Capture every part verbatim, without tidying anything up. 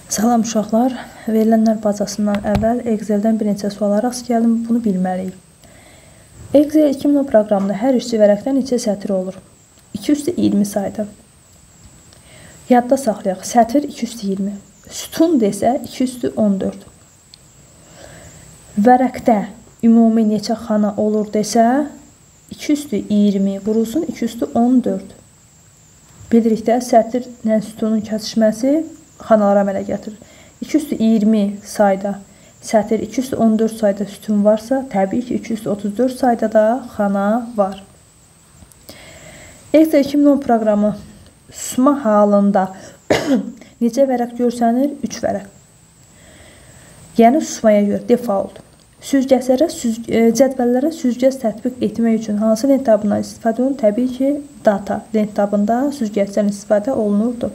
Salam uşaqlar, verilənlər bazasından əvvəl Excel-dən bir neçə suala rast gəldim, bunu bilməliyik. Excel iki min on proqramında hər üstü vərəqdə neçə sətir olur? iki üstü iyirmi sayda. Yadda saxlayaq, sətir iki üstü iyirmi. Sütun desə iki üstü on dörd. Vərəqdə ümumi neçə xana olur desə iki üstü iyirmi vurulsun iki üstü on dörd. Bilirik də sətirlə sütunun kəsişməsi xanalara əmələ gətirir. iki üstü iyirmi sayda sətir, iki üstü on dörd sayda sütun varsa, təbii ki, iki üstü otuz dörd sayda da xana var. Excel iki min on proqramı susma halında necə vərəq görsənir? üç vərəq. Yəni susmaya görə default. Süzgəslərə, süz, cədvəllərə süzgəc tətbiq etmək üçün hansı lent tabından istifadə olunur? Təbii ki, data lent tabında süzgəcdən istifadə olunurdu.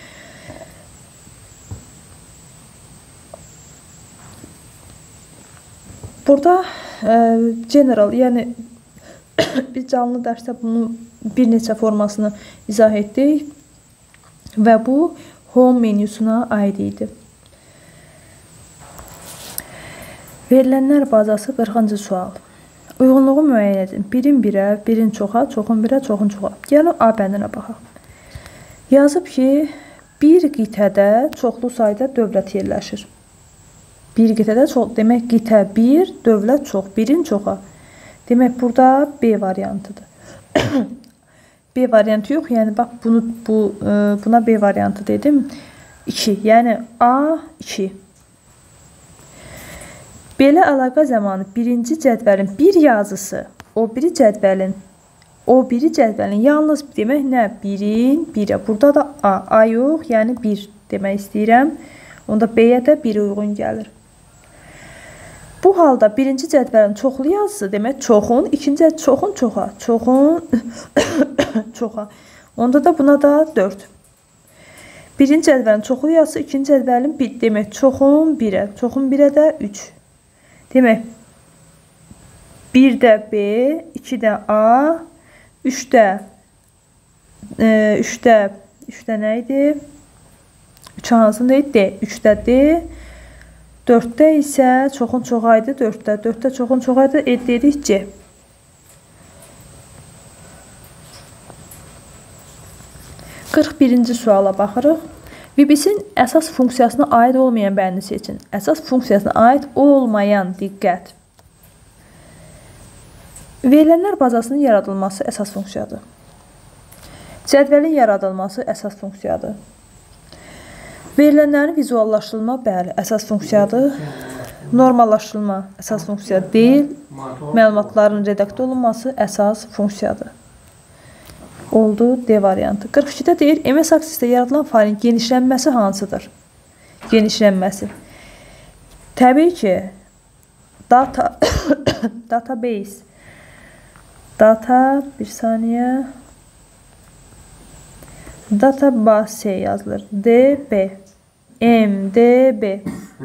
Burada e, general, yəni biz canlı dərsdə bunu bir neçə formasını izah etdik və bu home menüsuna aid idi. Verilənlər bazası qırxıncı sual. Uyğunluğu müəyyən edin. Birin birə, birin çoxa, çoxun birə, çoxun çoxa. Gəlin A bəndinə baxaq. Yazıb ki, bir qitədə çoxlu sayda dövlət yerləşir. Bir qitədə çox, demək qitə bir, dövlət çox, birin çoxa. Demək burada B variantıdır. B variantı yox, yəni bax bunu bu buna B variantı dedim. iki, yəni A iki. Belə əlaqə zamanı birinci cədvəlin bir yazısı, o biri cədvəlin o biri cədvəlin yalnız demək nə? birin birə. Burada da A, A yox, yəni bir demək istəyirəm. Onda B-yə də bir uyğun gəlir. Bu halda birinci cədvəlin çoxlu yazısı demək çoxun, ikinci çoxun çoxa, çoxun çoxa. Onda da buna da dörd. Birinci cədvəlin çoxlu yazısı, ikinci cədvəlin bir demək çoxun birə, çoxun birə də üç. Demək bir də B, iki də A, üç də üç də üç də nə idi? üç hansında idi? D, üç də D. dörddə isə çoxun çoxaydı, dörddə. dörddə çoxun çoxaydı, ed dedik C. qırx birinci suala baxırıq. V B C-nin əsas funksiyasına aid olmayan bəndi seçin. Əsas funksiyasına aid olmayan diqqət. Verilənlər bazasının yaradılması əsas funksiyadır. Cədvəlin yaradılması əsas funksiyadır. Verilənlərin vizuallaşdırılma, bəli, əsas funksiyadır. Normallaşdırılma əsas funksiya deyil. Məlumatların redaktə olunması əsas funksiyadır. Oldu D variantı. qırx ikidə deyir, M S aksisdə yaradılan failin genişlənməsi hansıdır? Genişlənməsi. Təbii ki, data, database, data, bir saniyə, database yazılır. D B, M D B.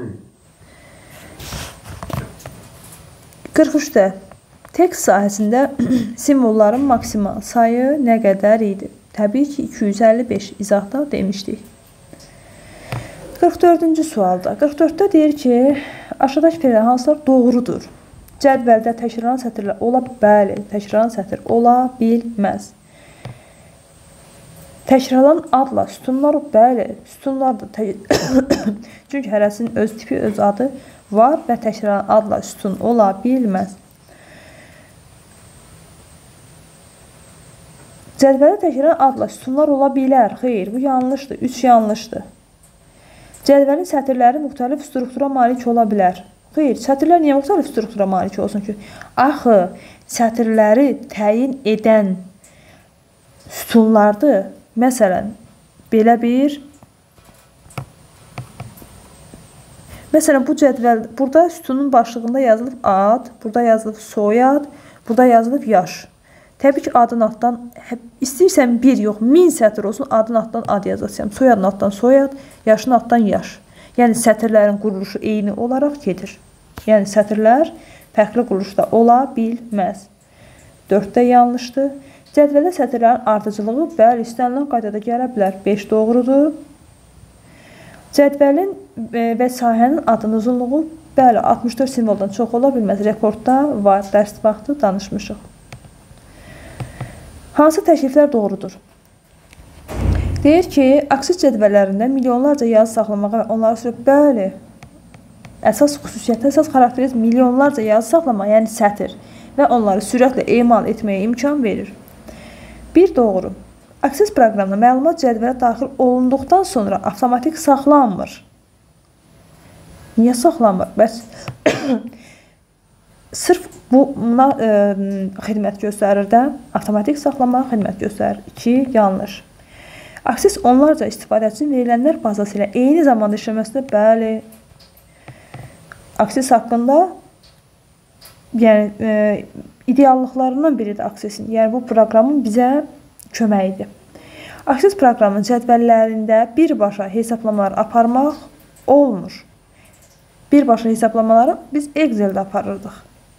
qırx üçdə tekst sahəsində simvolların maksimal sayı nə qədər idi? Təbii ki, iki yüz əlli beş izahda demişdik. qırx dördüncü sualda. qırx dörddə deyir ki, aşağıdakı fikirlər hansılar doğrudur? Cədvəldə təkrarlanan sətirlər ola, bəli, təkrarlanan sətir ola bilməz. Təkrarlanan adla sütunlar, bəli, sütunlardır. Çünki hərəsinin öz tipi, öz adı var və təkrarlanan adla sütun ola bilməz. Cədvələ təkrarlanan adla sütunlar ola bilər. Xeyr, bu yanlışdır. üç yanlışdır. Cədvəlin sətirləri müxtəlif struktura malik ola bilər. Xeyr, sətirlər niyə müxtəlif struktura malik olsun ki? Axı, sətirləri təyin edən sütunlardır. Məsələn, belə bir Məsələn, bu cədvəl, burada sütunun başlığında yazılıb ad, burada yazılıb soyad, burada yazılıb yaş. Təbii ki, adın altdan, istəyirsən bir yox, min sətir olsun, adın altdan ad yazacaqsam. Soyadın altdan soyad, yaşın altdan yaş. Yəni, sətirlərin quruluşu eyni olaraq gedir. Yəni, sətirlər fərqli quruluşda ola bilməz. dörddə yanlışdır. Cədvəldə sətirlərin ardıcılığı bəli, istənilən qaydada gələ bilər. beş doğrudur. Cədvəlin və sahənin adının uzunluğu bəli altmış dörd simvoldan çox ola bilməz. Rekordda var, dərs vaxtı danışmışıq. Hansı təkliflər doğrudur? Deyir ki, aksis cədvəllərində milyonlarca yazı saxlamağa və onları sürüb bəli, əsas xüsusiyyət, əsas xarakteriz milyonlarca yazı saxlamaq, yəni sətr və onları sürətlə emal etməyə imkan verir. Bir doğru. Aksis proqramında məlumat cədvələ daxil olunduqdan sonra avtomatik saxlanmır. Niyə saxlanmır? Bəs sırf buna e, xidmət göstərir də, avtomatik saxlama xidmət göstərir. iki Yanlış. Aksis onlarca istifadəçinin verilənlər bazası ilə eyni zamanda işləməsində bəli, aksis haqqında yəni e, ideallıqlarından biridir aksisin. Yəni bu proqramın bizə köməyidir. Aksis proqramının cədvəllərində birbaşa hesablamalar aparmaq olmur. Birbaşa hesablamaları biz Excel'də aparırdıq.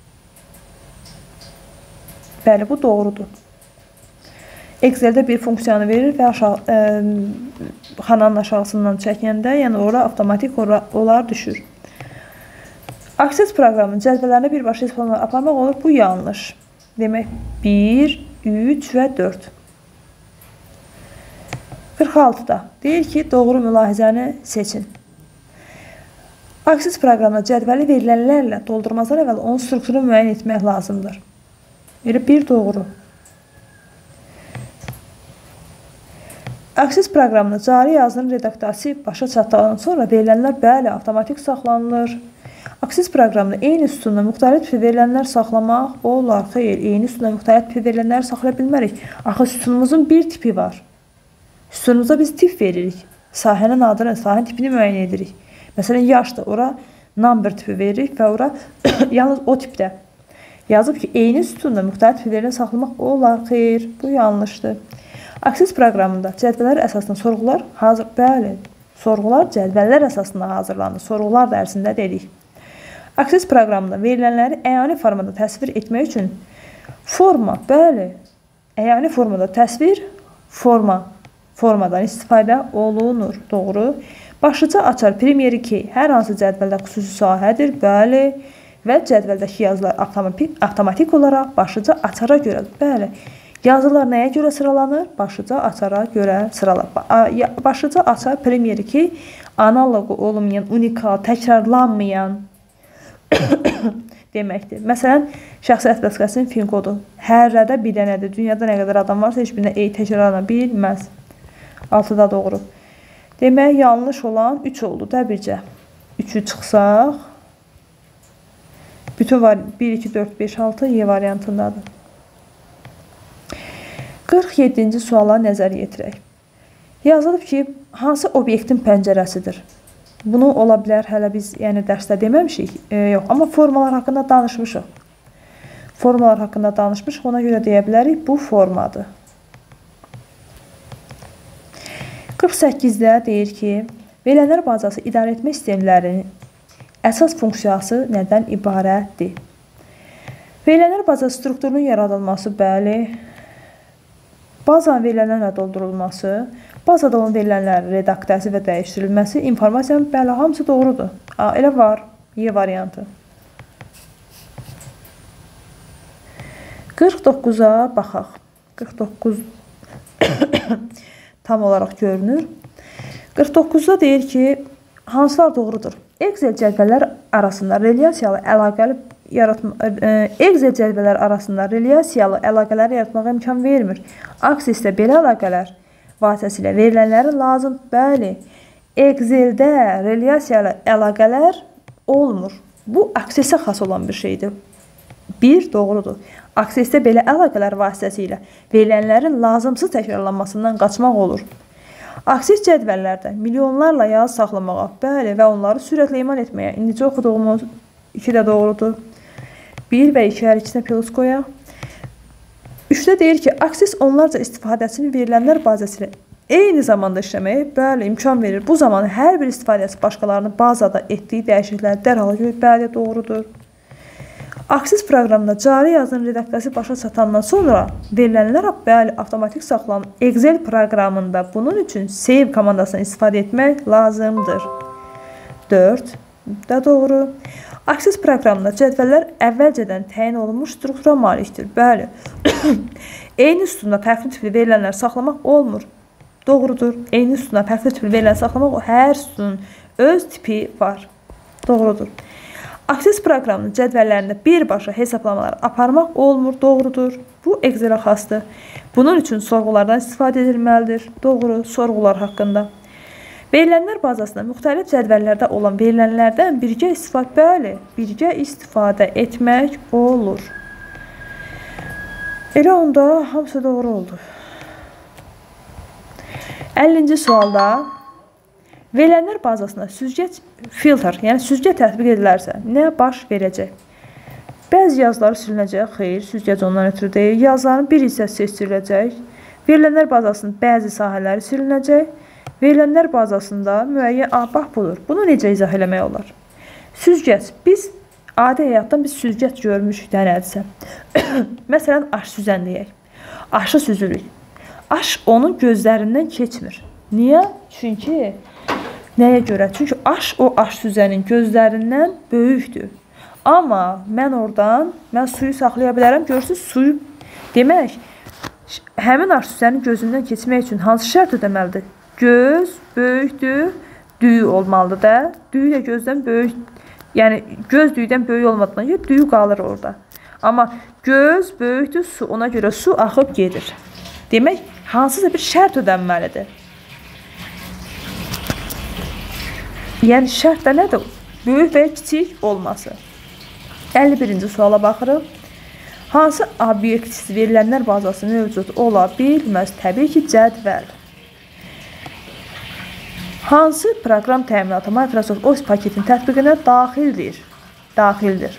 Bəli, bu doğrudur. Excel'də bir funksiyanı verir və aşağı, e, xananın aşağısından çəkəndə, yəni ora avtomatik olar düşür. Aksis proqramının cədvəllərində birbaşa hesablamalar aparmaq olur. Bu yanlış. Demək bir, üç və dörd. qırx altıda deyir ki, doğru mülahizəni seçin. Aksis proqramında cədvəli verilənlərlə doldurmazdan əvvəl onun strukturunu müəyyən etmək lazımdır. Elə bir doğru. Aksis proqramında cari yazının redaktası başa çatdıqdan sonra verilənlər bəli, avtomatik saxlanılır. Aksis proqramında eyni sütunda müxtəlif tipi verilənlər saxlamaq olar. Xeyr, eyni sütunda müxtəlif tipi verilənlər saxlaya bilmərik. Axı sütunumuzun bir tipi var. Sütunumuza biz tip veririk. Sahənin adını, sahənin tipini müəyyən edirik. Məsələn, yaşdır. Ora number tipi veririk və ora yalnız o tipdə yazıb ki, eyni sütunda müxtəlif tipi verilən saxlamaq olar. Xeyr, bu yanlışdır. Aksis proqramında cədvəllər əsasında sorğular hazır. Bəli, sorğular cədvəllər əsasında hazırlanır. Sorğular dərsində dedik. Aksis proqramında verilənləri əyani formada təsvir etmək üçün forma, bəli, əyani formada təsvir, forma, formadan istifadə olunur. Doğru. Başlıca açar Premier iki hər hansı cədvəldə xüsusi sahədir, bəli, və cədvəldəki yazılar avtomatik, avtomatik olaraq başlıca açara görə, bəli. Yazılar nəyə görə sıralanır? Başlıca açara görə sıralanır. Başlıca açar Premier iki analogu olmayan, unikal, təkrarlanmayan deməkdir. Məsələn, şəxsiyyət vəsiqəsinin fin kodu hərrədə bir dənədir. Dünyada nə qədər adam varsa, heç birində ey təkrarlana bilməz. altıda doğru. Demək, yanlış olan üç oldu da bircə. üçü çıxsaq, bütün var bir, iki, dörd, beş, altı Y variantındadır. qırx yeddinci suala nəzər yetirək. Yazılıb ki, hansı obyektin pəncərəsidir? Bunu ola bilər, hələ biz yəni dərsdə deməmişik, e, yox, amma formalar haqqında danışmışıq. Formalar haqqında danışmışıq, ona görə deyə bilərik, bu formadır. qırx səkkizdə deyir ki, verilənlər bazası idarə etmə sistemlərinin əsas funksiyası nədən ibarətdir? Verilənlər bazası strukturunun yaradılması, bəli, bazanın verilənlərlə doldurulması, bazada olan verilənlərin redaktası və dəyişdirilməsi, informasiyanın bəli, hamısı doğrudur. A, elə var, Y variantı. qırx doqquza baxaq. qırx doqquz tam olaraq görünür. qırx doqquzda deyir ki, hansılar doğrudur? Excel cədvəllər arasında relyasiyalı əlaqəli yaratma, e, Excel cədvəllər arasında relyasiyalı əlaqələri yaratmağa imkan vermir. Aksisdə belə əlaqələr vasitəsilə verilənləri lazım. Bəli, Exceldə relyasiyalı əlaqələr olmur. Bu aksisə xas olan bir şeydir. Bir, doğrudur. Aksisdə belə əlaqələr vasitəsilə verilənlərin lazımsız təkrarlanmasından qaçmaq olur. Aksis cədvəllərdə milyonlarla yazı saxlamağa, bəli, və onları sürətlə emal etməyə, indicə oxuduğumuz iki də doğrudur. bir və iki hər ikisinə plus qoyaq. üçdə deyir ki, aksis onlarca istifadəsinin verilənlər bazası ilə eyni zamanda işləməyə, bəli, imkan verir. Bu zaman hər bir istifadəsi başqalarının bazada etdiyi dəyişiklikləri dərhal görür, bəli, doğrudur. Access proqramında cari yazının redaksiyası başa çatandan sonra verilənlər bəli avtomatik saxlanır. Excel proqramında bunun üçün save komandasını istifadə etmək lazımdır. dörd da doğru. Access proqramında cədvəllər əvvəlcədən təyin olunmuş struktura malikdir. Bəli. Eyni sütunda fərqli tipli verilənlər saxlamaq olmur. Doğrudur. Eyni sütunda fərqli tipli verilənlər saxlamaq, hər sütunun öz tipi var. Doğrudur. Access proqramının cədvəllərində birbaşa hesablamalar aparmaq olmur. Doğrudur. Bu Excel-ə xasdır. Bunun üçün sorğulardan istifadə edilməlidir. Doğru. Sorğular haqqında. Verilənlər bazasında müxtəlif cədvəllərdə olan verilənlərdən birgə istifadə, bəli, birgə istifadə etmək olur. Elə onda hamısı doğru oldu. əllinci sualda verilənlər bazasında süzgəc filtr, yəni süzgə tətbiq edilərsə nə baş verəcək? Bəzi yazıları silinəcək, xeyr, süzgəc ondan ötürü deyil. Yazıların bir hissəsi seçiləcək. Verilənlər bazasının bəzi sahələri silinəcək. Verilənlər bazasında müəyyən, a, bax budur. Bunu necə izah eləmək olar? Süzgəc. Biz adi həyatdan biz süzgəc görmüşük də nədirsə. Məsələn, aş süzən deyək. Aşı süzürük. Aş onun gözlərindən keçmir. Niyə? Çünki, nəyə görə? Çünki aş o aş süzənin gözlərindən böyükdür. Amma mən oradan, mən suyu saxlaya bilərəm. Görürsünüz, suyu demək, həmin aş süzənin gözündən keçmək üçün hansı şərt ödəməlidir? Göz böyükdür, düyü olmalıdır da. Düyü də gözdən böyük, yəni göz düyüdən böyük olmadığına görə düyü qalır orada. Amma göz böyükdür, su, ona görə su axıb gedir. Demək, hansısa bir şərt ödənməlidir. Yəni şərt də nədir? Böyük və kiçik olması. əlli birinci suala baxırıq. Hansı obyektsiz verilənlər bazası mövcud ola bilməz? Təbii ki, cədvəl. Hansı proqram təminatı Microsoft Office paketinin tətbiqinə daxildir? Daxildir.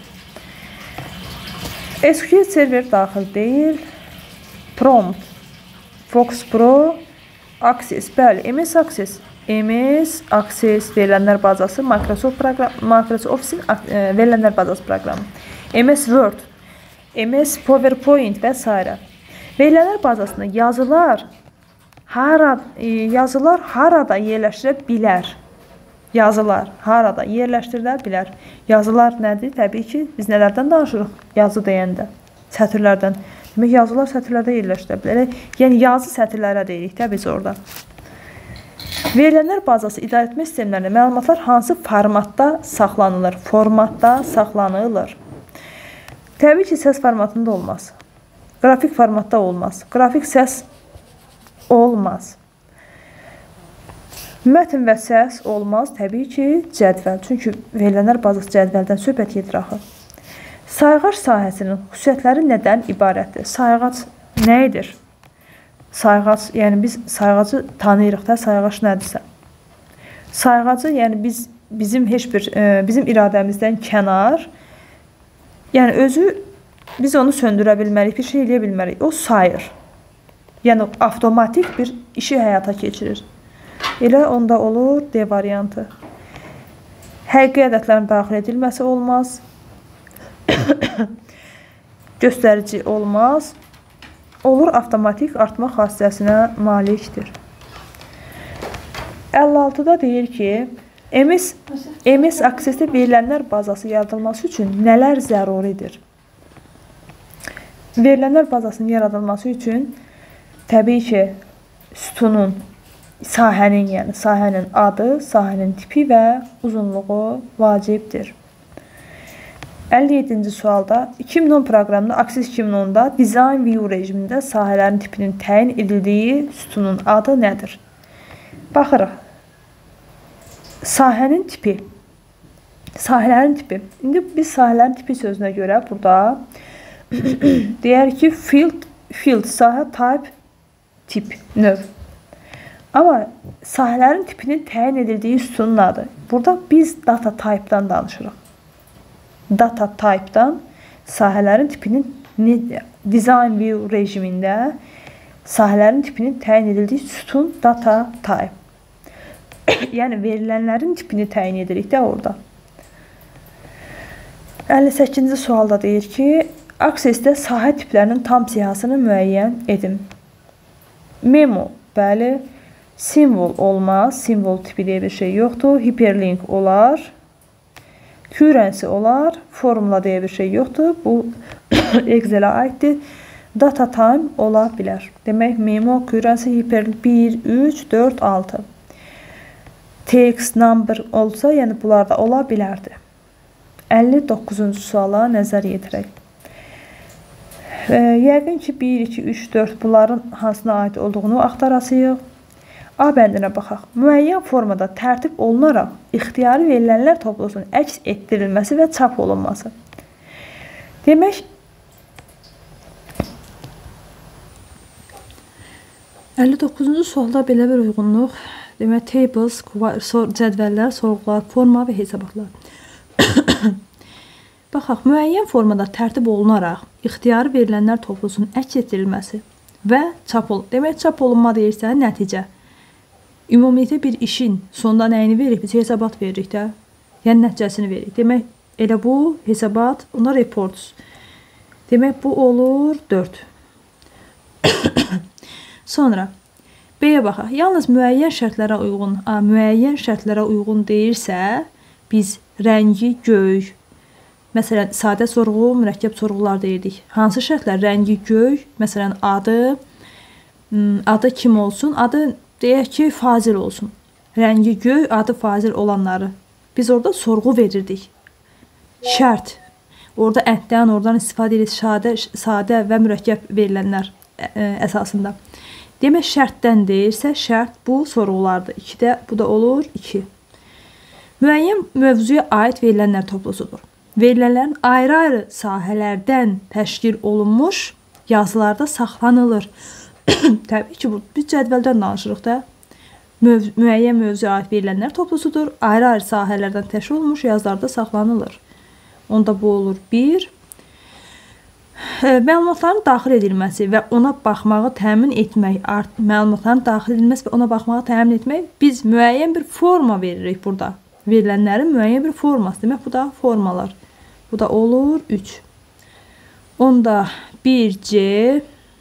S Q L server daxil deyil. Prompt, Fox Pro, Access. Bəli, M S Access. M S Access verilənlər bazası Microsoft proqram, Microsoft Office-in verilənlər bazası proqramı. M S Word, M S PowerPoint və s. Verilənlər bazasında yazılar Hara, yazılar harada yerləşdirə bilər? Yazılar harada yerləşdirilə bilər? Yazılar nədir? Təbii ki, biz nələrdən danışırıq? Yazı deyəndə. Sətirlərdən. Demək, yazılar sətirlərdə yerləşdirə bilər. Yəni, yazı sətirlərə deyirik də biz orada. Verilənlər bazası idarə etmə sistemlərində məlumatlar hansı formatda saxlanılır? Formatda saxlanılır. Təbii ki, səs formatında olmaz. Qrafik formatda olmaz. Qrafik səs olmaz. Mətn və səs olmaz. Təbii ki, cədvəl. Çünki verilənlər bazası cədvəldən söhbət gedir axı. Sayğac sahəsinin xüsusiyyətləri nədən ibarətdir? Sayğac nə edir? Sayğac, yəni biz sayğacı tanıyırıq da, sayğac nədirsə. Sayğacı, yəni biz bizim heç bir bizim iradəmizdən kənar, yəni özü biz onu söndürə bilmərik, bir şey eləyə bilmərik. O sayır. Yəni, avtomatik bir işi həyata keçirir. Elə onda olur D variantı. Həqiqi ədədlərin daxil edilməsi olmaz. Göstərici olmaz. Olur, avtomatik artma xassəsinə malikdir. əlli altıda deyir ki, M S, M S Access-də verilənlər bazası yaradılması üçün nələr zəruridir? Verilənlər bazasının yaradılması üçün təbii ki, sütunun, sahənin, yəni sahənin adı, sahənin tipi və uzunluğu vacibdir. əlli yeddinci sualda iki min on proqramında, Access iki min onda Design View rejimində sahələrin tipinin təyin edildiyi sütunun adı nədir? Baxırıq. Sahənin tipi. Sahələrin tipi. İndi biz sahələrin tipi sözünə görə burada deyər ki, field, field, sahə, type, tip, növ. Amma sahələrin tipinin təyin edildiyi sütunun adı. Burada biz data type-dan danışırıq. Data type-dan sahələrin tipinin design view rejimində sahələrin tipinin təyin edildiyi sütun data type. Yəni verilənlərin tipini təyin edirik də orada. əlli səkkizinci sualda deyir ki, aksesdə sahə tiplərinin tam siyahısını müəyyən edin. Memo, bəli, simvol olmaz, simvol tipi deyə bir şey yoxdur, hiperlink olar, currency olar, formula deyə bir şey yoxdur, bu Excel-ə aiddir, data time ola bilər. Demək, memo, currency, hiperlink bir, üç, dörd, altı. Text, number olsa, yəni bunlar da ola bilərdi. əlli doqquzuncu suala nəzər yetirək. E, yəqin ki, bir, iki, üç, dörd bunların hansına aid olduğunu axtarasıyıq. A bəndinə baxaq. Müəyyən formada tərtib olunaraq ixtiyari verilənlər toplusunun əks etdirilməsi və çap olunması. Demək, əlli doqquzuncu sualda belə bir uyğunluq, demək, tables, cədvəllər, sorğular, forma və hesabatlar. Baxaq, müəyyən formada tərtib olunaraq ixtiyari verilənlər toplusunun əks etdirilməsi və çap olunması. Demək, çap olunma deyirsə, nəticə. Ümumiyyətlə bir işin sonda nəyini veririk? Biz hesabat veririk də. Yəni, nəticəsini veririk. Demək, elə bu hesabat, ona reports. Demək, bu olur dörd. Sonra, B-yə baxaq. Yalnız müəyyən şərtlərə uyğun, a, müəyyən şərtlərə uyğun deyirsə, biz rəngi göy, məsələn, sadə sorğu, mürəkkəb sorğular deyirdik. Hansı şərtlər? Rəngi göy, məsələn, adı, adı kim olsun? Adı, deyək ki, Fazil olsun. Rəngi göy, adı Fazil olanları. Biz orada sorğu verirdik. Şərt. Orada ətdən, oradan istifadə edirik, sadə, sadə və mürəkkəb verilənlər əsasında. Demək, şərtdən deyirsə, şərt bu sorğulardır. ikidə bu da olur iki. Müəyyən mövzuya aid verilənlər toplusudur. Verilənlərin ayrı-ayrı sahələrdən təşkil olunmuş yazılarda saxlanılır. Təbii ki, bu, biz cədvəldən danışırıq da. Möv müəyyən mövzuya aid verilənlər toplusudur. Ayrı-ayrı sahələrdən təşkil olunmuş yazılarda saxlanılır. Onda bu olur bir. Məlumatların daxil edilməsi və ona baxmağı təmin etmək, məlumatların daxil edilməsi və ona baxmağı təmin etmək, biz müəyyən bir forma veririk burada. Verilənlərin müəyyən bir forması. Demək, bu da formalar. Bu da olur üç. Onda bir C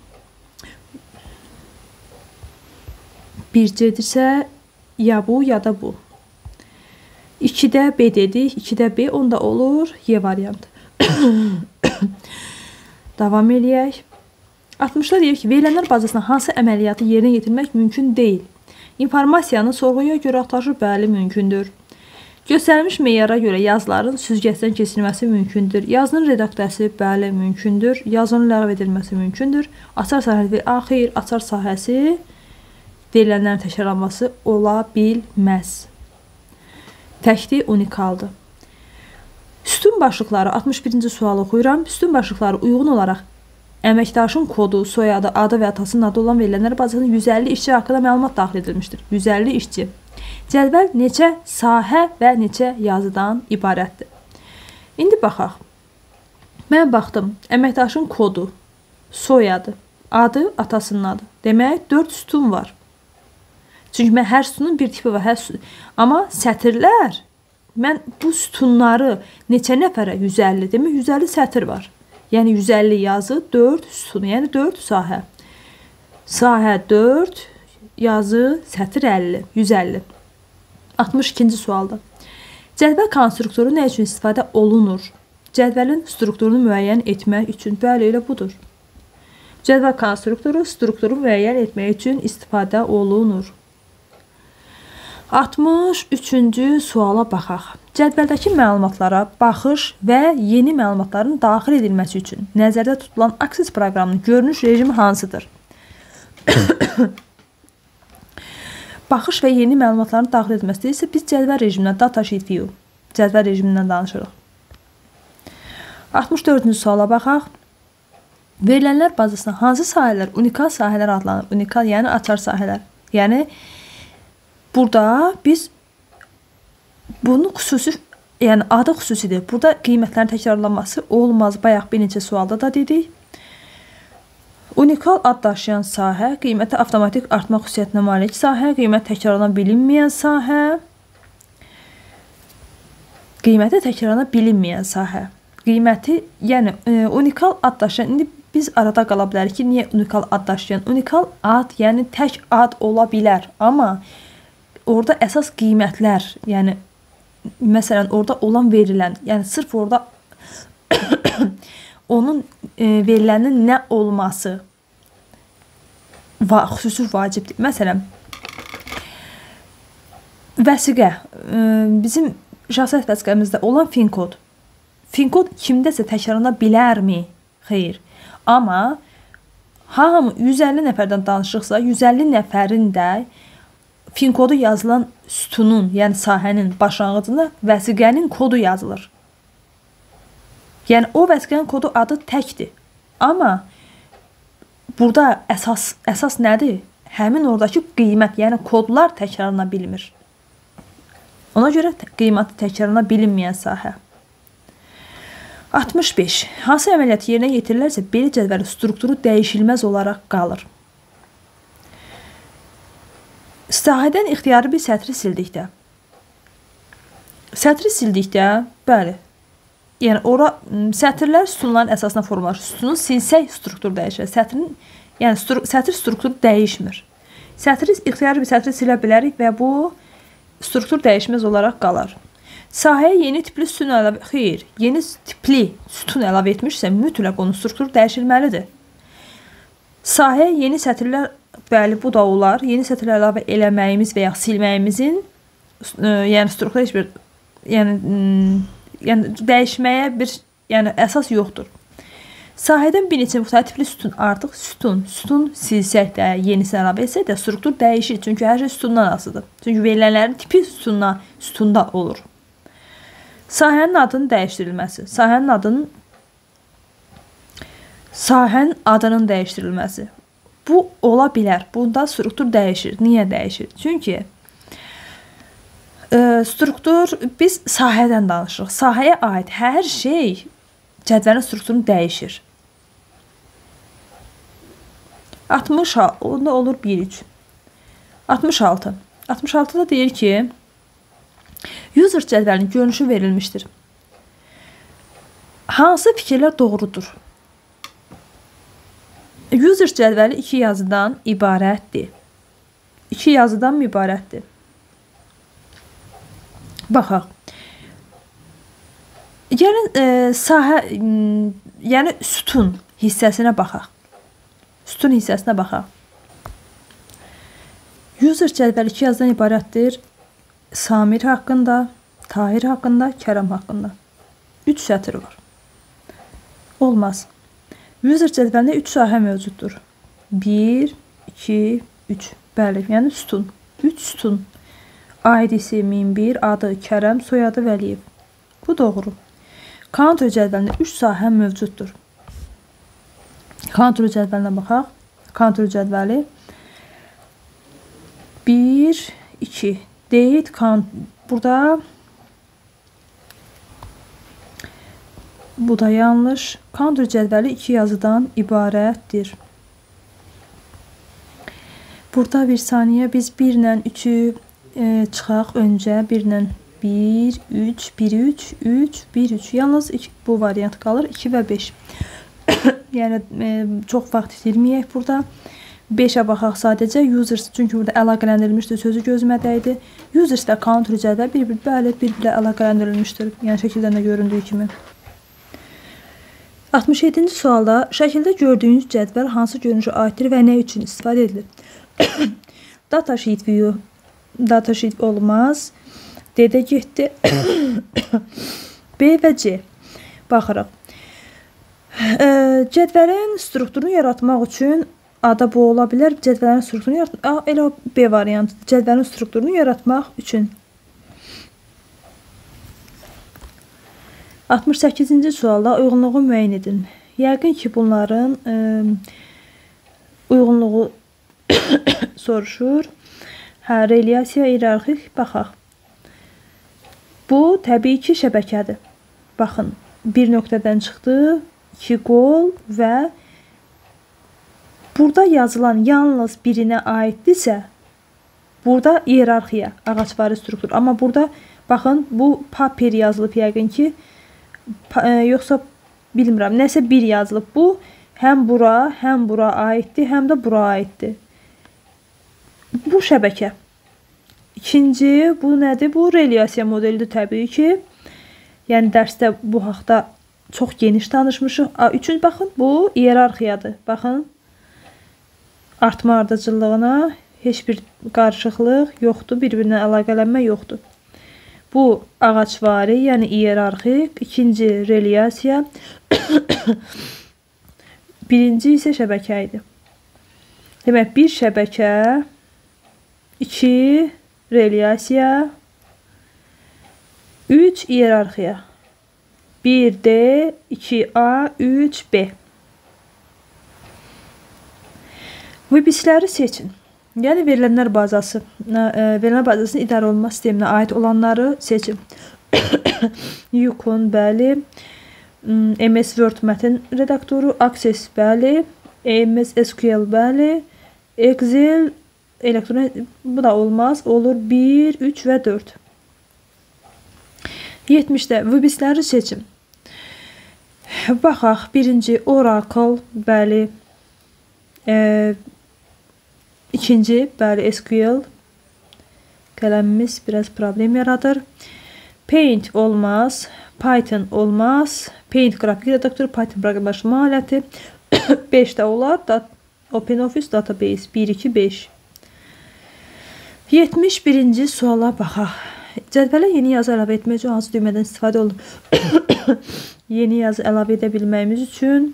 bir C-dirsə, ya bu, ya da bu. ikidə B dedik. ikidə B, onda olur Y variantı. Davam eləyək. altmışda deyir ki, verilənlər bazasına hansı əməliyyatı yerinə yetirmək mümkün deyil. İnformasiyanı sorğuya görə axtarışı bəli mümkündür. Göstərilmiş meyara görə yazıların süzgəcdən keçirilməsi mümkündür. Yazının redaksiyası bəli mümkündür. Yazının ləğv edilməsi mümkündür. Açar sahəsi və axir açar sahəsi verilənlərin təkrarlanması ola bilməz. Təkdir, unikaldır. Sütun başlıqları altmış birinci sualı oxuyuram. Sütun başlıqları uyğun olaraq əməkdaşın kodu, soyadı, adı və atasının adı olan verilənlər bazasında yüz əlli işçi haqqında məlumat daxil edilmişdir. yüz əlli işçi. Cədvəl neçə sahə və neçə yazıdan ibarətdir? İndi baxaq. Mən baxdım. Əməkdaşın kodu, soyadı, adı, atasının adı. Demək, dörd sütun var. Çünki mən hər sütunun bir tipi var. Hər sütun. Amma sətirlər, mən bu sütunları neçə nəfərə? yüz əlli. Demək, yüz əlli sətir var. Yəni, yüz əlli yazı, dörd sütun. Yəni, dörd sahə. Sahə dörd, yazı, sətir əlli. yüz əlli. altmış ikinci sualda. Cədvəl konstruktoru nə üçün istifadə olunur? Cədvəlin strukturunu müəyyən etmək üçün. Bəli, elə budur. Cədvəl konstruktoru strukturu müəyyən etmək üçün istifadə olunur. altmış üçüncü suala baxaq. Cədvəldəki məlumatlara baxış və yeni məlumatların daxil edilməsi üçün nəzərdə tutulan Access proqramının görünüş rejimi hansıdır? Baxış və yeni məlumatların daxil edilməsi isə biz cədvəl rejimindən, data sheet view, cədvəl rejimindən danışırıq. altmış dördüncü suala baxaq. Verilənlər bazasında hansı sahələr unikal sahələr adlanır? Unikal, yəni açar sahələr. Yəni, burada biz bunu xüsusi, yəni adı xüsusidir. Burada qiymətlərin təkrarlanması olmaz. Bayaq bir neçə sualda da dedik. Unikal ad daşıyan sahə, qiyməti avtomatik artma xüsusiyyətinə malik sahə, qiymət təkrarlana bilinməyən sahə, qiyməti təkrarlana bilinməyən sahə. qiyməti, yəni e, unikal ad daşıyan, indi biz arada qala bilərik ki, niyə unikal ad daşıyan? Unikal ad, yəni tək ad ola bilər, amma orada əsas qiymətlər, yəni məsələn orada olan verilən, yəni sırf orada onun e, verilənin nə olması va xüsusi vacibdir. Məsələn, vəsiqə, e, bizim şəxsiyyət vəsiqəmizdə olan fin kod. Fin kod kimdəsə təkrarlana bilərmi? Xeyr. Amma hamı yüz əlli nəfərdən danışıqsa, yüz əlli nəfərin də fin kodu yazılan sütunun, yəni sahənin başlanğıcında vəsiqənin kodu yazılır. Yəni o vəsiqənin kodu adı təkdir. Amma burada əsas əsas nədir? Həmin oradakı qiymət, yəni kodlar təkrarlana bilmir. Ona görə qiyməti təkrarlana bilinməyən sahə. altmış beş. Hansı əməliyyat yerinə yetirilərsə, belə cədvəlin strukturu dəyişilməz olaraq qalır. Sahədən ixtiyari bir sətri sildikdə. Sətri sildikdə, bəli, yəni ora sətirlər sütunların əsasına formalaşır. Sütunu silsək struktur dəyişir. Sətrin, yəni stru, sətr strukturu dəyişmir. Sətri ixtiyari bir sətri silə bilərik və bu struktur dəyişməz olaraq qalar. Sahəyə yeni tipli sütun əlavə, xeyr, yeni tipli sütun əlavə etmişsə, mütləq onun strukturu dəyişilməlidir. Sahəyə yeni sətirlər, bəli, bu da olar. Yeni sətirlər əlavə eləməyimiz və ya silməyimizin, ə, yəni struktura heç bir, yəni, yəni dəyişməyə bir, yəni əsas yoxdur. Sahədən bir neçə müxtəlif tipli sütun artıq sütun, sütun silsək də, yenisini əlavə etsək də struktur dəyişir. Çünki hər şey sütundan asılıdır. Çünki verilənlərin tipi sütunla, sütunda olur. Sahənin adının dəyişdirilməsi. Sahənin adının sahənin adının dəyişdirilməsi. Bu ola bilər. Bunda struktur dəyişir. Niyə dəyişir? Çünki e, struktur, biz sahədən danışırıq. Sahəyə aid hər şey cədvəlin strukturunu dəyişir. altmış, onda olur bir üç. altmış altı. altmış altıda deyir ki, user cədvəlinin görünüşü verilmişdir. Hansı fikirlər doğrudur? User cədvəli iki yazıdan ibarətdir. İki yazıdan mı ibarətdir? Baxaq. Gəlin e, sahə, yəni sütun hissəsinə baxaq. Sütun hissəsinə baxaq. User cədvəli iki yazıdan ibarətdir. Samir haqqında, Tahir haqqında, Kərəm haqqında. üç sətr var. Olmaz. User cədvəlində üç sahə mövcuddur. bir, iki, üç. Bəli, yəni sütun. üç sütun. I D-si min bir, adı Kərəm, soyadı Vəliyev. Bu doğru. Counter cədvəlində üç sahə mövcuddur. Counter cədvəlinə baxaq. Counter cədvəli bir, iki. Deyit, burada bu da yanlış. Counter cədvəli iki yazıdan ibarətdir. Burada bir saniyə biz bir ilə üçü e, çıxaq öncə. bir ilə bir, üç, bir, üç, üç, bir, üç. Yalnız iki, bu variant qalır. iki və beş. Yəni e, çox vaxt itirməyək burada. beşə baxaq sadəcə. Users, çünki burada əlaqələndirilmişdir, sözü gözümə dəydi. Users də counter cədvəl bir-bir bəli, bir-birlə əlaqələndirilmişdir. Yəni şəkildən də göründüyü kimi. altmış yeddinci sualda şəkildə gördüyünüz cədvəl hansı görünüşə aiddir və nə üçün istifadə edilir? Data sheet view. Data sheet olmaz. D-də getdi. B və C. Baxırıq. Cədvəlin strukturunu yaratmaq üçün ada bu ola bilər. Cədvəlin strukturunu yaratmaq, elə B variantıdır. Cədvəlin strukturunu yaratmaq üçün. altmış səkkizinci sualda uyğunluğu müəyyən edin. Yəqin ki, bunların ə, uyğunluğu soruşur. Hə, relyasiya, iyerarxik, baxaq. Bu, təbii ki, şəbəkədir. Baxın, bir nöqtədən çıxdı, iki qol və burada yazılan yalnız birinə aiddirsə, burada iyerarxiya, ağacvari struktur. Amma burada, baxın, bu paper yazılıb yəqin ki, Pa- e, yoxsa bilmirəm, nəsə bir yazılıb. Bu həm bura, həm bura aiddir, həm də bura aiddir. Bu şəbəkə. İkinci, bu nədir? Bu relyasiya modelidir təbii ki. Yəni dərsdə bu haqda çox geniş danışmışıq. Üçüncü, baxın, bu iyerarxiyadır. Baxın, artma ardıcıllığına heç bir qarışıqlıq yoxdur, bir-birinə əlaqələnmə yoxdur. Bu ağaçvari, yəni iyerarxik. İkinci, relyasiya. Birinci isə şəbəkə idi. Demək, bir şəbəkə, iki relyasiya, üç iyerarxiya. bir D, iki A, üç B. Vibisləri seçin. Yəni, verilənlər bazası, verilənlər bazasının idarə olunma sisteminə aid olanları seçin. Yukon, bəli. M S Word mətin redaktoru, Access, bəli. M S S Q L, bəli. Excel, elektron, bu da olmaz. Olur bir, üç və dörd. yetmişdə vibisləri seçin. Baxaq, birinci Oracle, bəli. E, ikinci, bəli, S Q L. Qələmimiz biraz problem yaradır. Paint olmaz. Python olmaz. Paint qrafik redaktoru, Python proqramlaşdırma aləti. beşdə olar. OpenOffice Database bir, iki, beş. yetmiş birinci suala baxaq. Cədvələ yeni yazı əlavə etmək üçün hansı düymədən istifadə olunur? Yeni yazı əlavə edə bilməyimiz üçün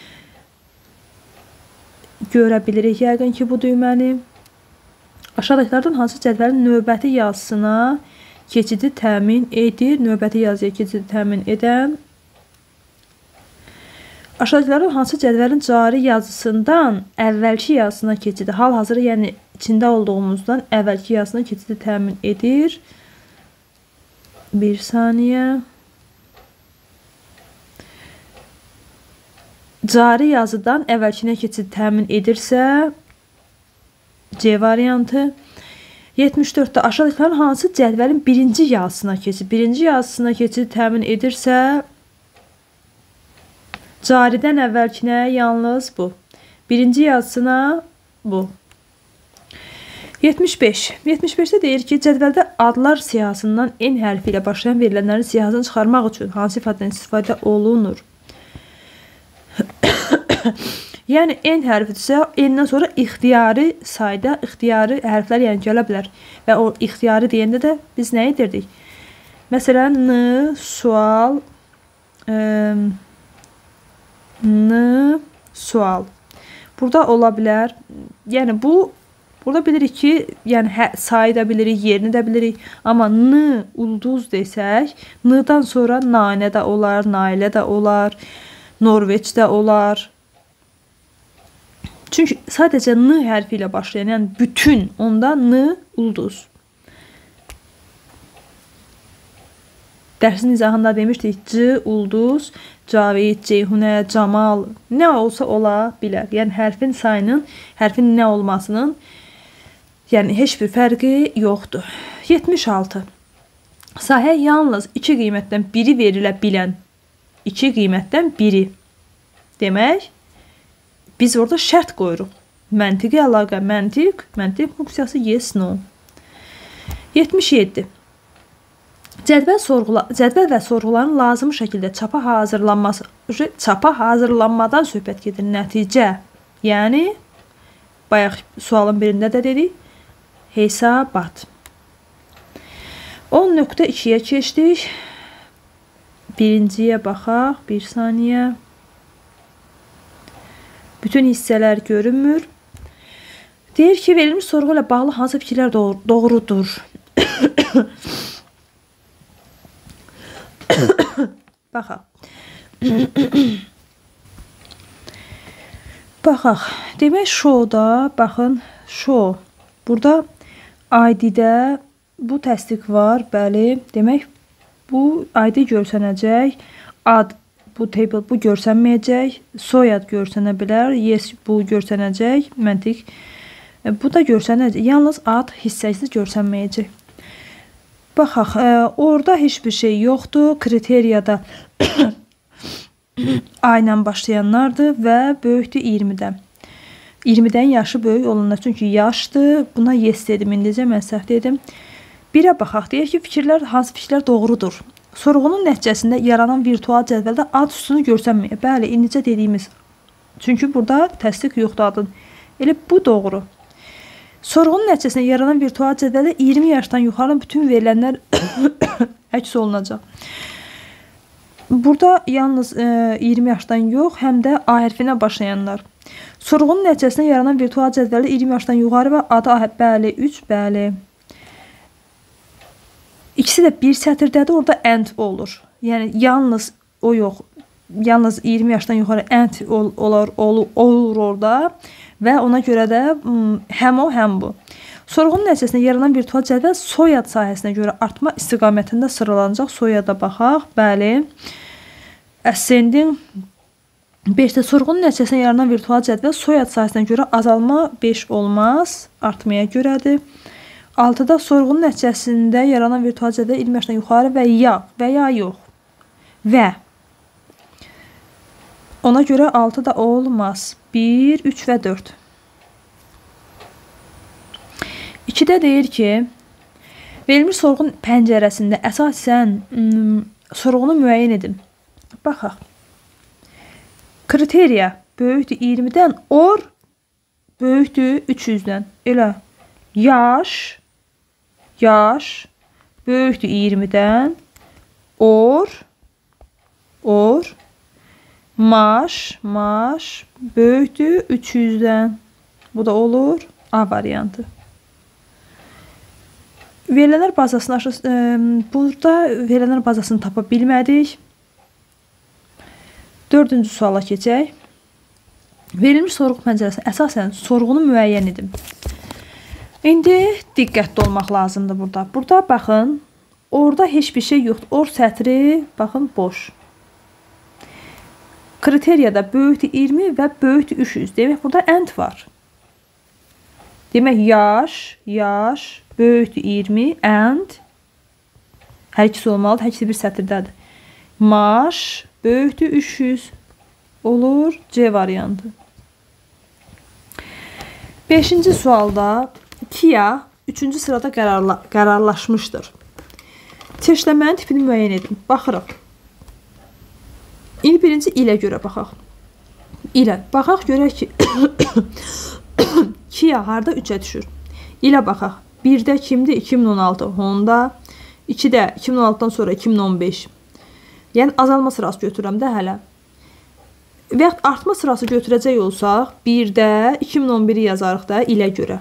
görə bilirik yəqin ki, bu düyməni. Aşağıdakilərdən hansı cədvəlin növbəti yazısına keçidi təmin edir? Növbəti yazıya keçidi təmin edən. Aşağıdakilərdən hansı cədvəlin cari yazısından əvvəlki yazısına keçidi? Hal-hazırda, yəni içində olduğumuzdan əvvəlki yazısına keçidi təmin edir. Bir saniyə. Cari yazıdan əvvəlkinə keçid təmin edirsə, C variantı. yetmiş dörddə aşağıdakilərin hansı cədvəlin birinci yazısına keçid, birinci yazısına keçid təmin edirsə, caridən əvvəlkinə yalnız bu. Birinci yazısına bu. yetmiş beş. yetmiş beşdə deyir ki, cədvəldə adlar siyahısından N hərfi ilə başlayan verilənlərin siyahısını çıxarmaq üçün hansı ifadədən istifadə olunur? Yəni, N hərfidirsə, N-dən sonra ixtiyari sayda, ixtiyari hərflər yəni gələ bilər. Və o ixtiyari deyəndə də biz nə edirdik? Məsələn, N, sual, ə, N, sual. Burada ola bilər. Yəni, bu, burada bilirik ki, yəni, hə, sayı da bilirik, yerini də bilirik. Amma N, ulduz desək, N-dan sonra nanə də olar, nailə də olar, Norveç də olar. Çünki sadəcə N hərfi ilə başlayan, yəni bütün onda N ulduz. Dərsin izahında demişdik, C ulduz, Cavid, Ceyhunə, Camal, nə olsa ola bilər. Yəni hərfin sayının, hərfin nə olmasının yəni heç bir fərqi yoxdur. yetmiş altı. Sahə yalnız iki qiymətdən biri verilə bilən iki qiymətdən biri. Demək, biz orada şərt qoyuruq. Məntiqi əlaqə, məntiq, məntiq funksiyası yes, no. yetmiş yeddi. Cədvəl, sorğula, cədvəl və sorğuların lazım şəkildə çapa hazırlanması, çapa hazırlanmadan söhbət gedir. Nəticə, yəni, bayaq sualın birində də dedik, hesabat. on nöqtə ikiyə keçdik. Birinciyə baxaq, bir saniyə. Bütün hissələr görünmür. Deyir ki, verilmiş sorğu ilə bağlı hansı fikirlər doğru, doğrudur? Baxaq. Baxaq. Demək, şoda, baxın, şo. Burada I D-də bu təsdiq var, bəli. Demək, bu I D görsənəcək. Ad, bu table, bu görsənməyəcək. Soyad görsənə bilər. Yes, bu görsənəcək. Məntiq. Bu da görsənəcək. Yalnız ad hissəsi görsənməyəcək. Baxaq, ə, orada heç bir şey yoxdur. Kriteriyada A ilə başlayanlardır və böyükdür iyirmidən. iyirmidən yaşı böyük olanlar, çünki yaşdır. Buna yes dedim, indicə mən səhv dedim. Birə baxaq, deyək ki, fikirlər, hansı fikirlər doğrudur? Sorğunun nəticəsində yaranan virtual cədvəldə ad üstünü görsənməyir. Bəli, indicə dediyimiz. Çünki burada təsdiq yoxdur adın. Elə bu doğru. Sorğunun nəticəsində yaranan virtual cədvəldə iyirmi yaşdan yuxarı bütün verilənlər əks olunacaq. Burada yalnız e, iyirmi yaşdan yox, həm də A hərfinə başlayanlar. Sorğunun nəticəsində yaranan virtual cədvəldə iyirmi yaşdan yuxarı və adı A, bəli, üç, bəli. İkisi də bir sətirdədir, orada and olur. Yəni, yalnız o yox, yalnız iyirmi yaşdan yuxarı and ol, olur, olur, olur orada və ona görə də həm o, həm bu. Sorğunun nəticəsində yaranan virtual cədvəl soyad sahəsinə görə artma istiqamətində sıralanacaq. Soyada baxaq, bəli. Ascending beşdə sorğunun nəticəsində yaranan virtual cədvəl soyad sahəsinə görə azalma beş olmaz, artmaya görədir. altıda sorğunun nəticəsində yaranan virtual cədvəl iyirmi yaşdan yuxarı və ya və ya yox. Və ona görə altı da olmaz. bir, üç və dörd. ikidə deyir ki, verilmiş sorğun pəncərəsində əsasən sorğunu müəyyən edin. Baxaq. Kriteriya böyükdür iyirmidən, or böyükdür üç yüzdən. Elə yaş, yaş böyükdür iyirmidən, or, or, maaş, maaş böyükdür üç yüzdən. Bu da olur A variantı. Verilənlər bazasını aşır, e, burada verilənlər bazasını tapa bilmədik. Dördüncü suala keçək. Verilmiş sorğu pəncərəsində əsasən sorğunu müəyyən edin. İndi diqqətli olmaq lazımdır burada. Burada baxın, orada heç bir şey yoxdur. Or sətri, baxın, boş. Kriteriyada böyükdür iyirmi və böyükdür üç yüz. Demək, burada and var. Demək, yaş, yaş, böyükdür iyirmi, and, hər ikisi olmalıdır, hər ikisi bir sətirdədir. Maaş, böyükdür üç yüz, olur C variantı. Beşinci sualda Kia üçüncü sırada qərarla, qərarlaşmışdır. Çeşləmənin tipini müəyyən edin. Baxırıq. İndi birinci ilə görə baxaq. İlə. Baxaq görək ki, Kia harda üçə düşür? İlə baxaq. birdə kimdir? iki min on altı. Honda. ikidə iki min on altıdan sonra iki min on beş. Yəni azalma sırası götürürəm də hələ. Və yaxud artma sırası götürəcək olsaq, birdə iki min on biri yazarıq da ilə görə.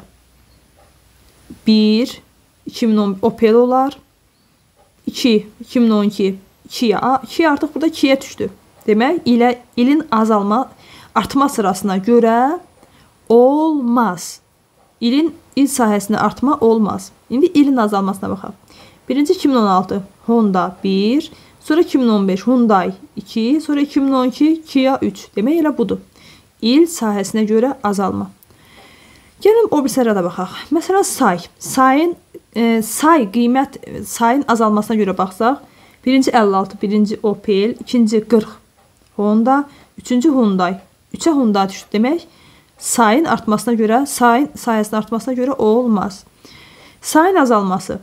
bir, iki min on Opel olar. iki, iki min on iki, ikiyə. iki artıq burada ikiyə düşdü. Demək, ilə ilin azalma, artma sırasına görə olmaz. İlin il sahəsində artma olmaz. İndi ilin azalmasına baxaq. Birinci iki min on altı Honda bir, sonra iki min on beş Hyundai iki, sonra iki min on iki Kia üç. Demək elə budur. İl sahəsinə görə azalma. Gəlin o bir sırada baxaq. Məsələn, say. Sayın e, say qiymət sayın azalmasına görə baxsaq, birinci əlli altı, birinci Opel, ikinci qırx Honda, üçüncü Hyundai. üçə Hyundai düşdü. Demək, sayın artmasına görə, sayın sayəsinin artmasına görə o olmaz. Sayın azalması.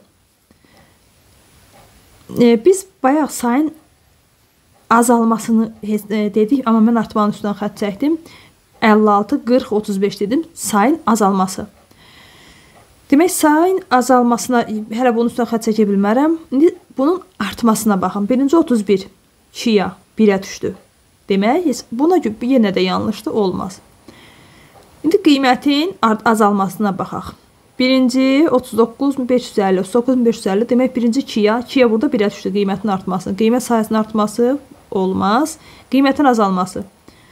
E, biz bayaq sayın azalmasını e, dedik, amma mən artmanın üstündən xətt çəkdim. əlli altı, qırx, otuz beş dedim. Sayın azalması. Demək, sayın azalmasına hələ bunun üstündən xətt çəkə bilmərəm. İndi bunun artmasına baxın. Birinci otuz bir, Kia birə düşdü. Demək, buna yenə də yanlışdır, olmaz. İndi qiymətin azalmasına baxaq. Birinci otuz doqquz min beş yüz əlli, otuz doqquz min beş yüz əlli. Demək, birinci Kia. Kia burada birə düşdü qiymətin artması. Qiymət sayəsinin artması olmaz. Qiymətin azalması.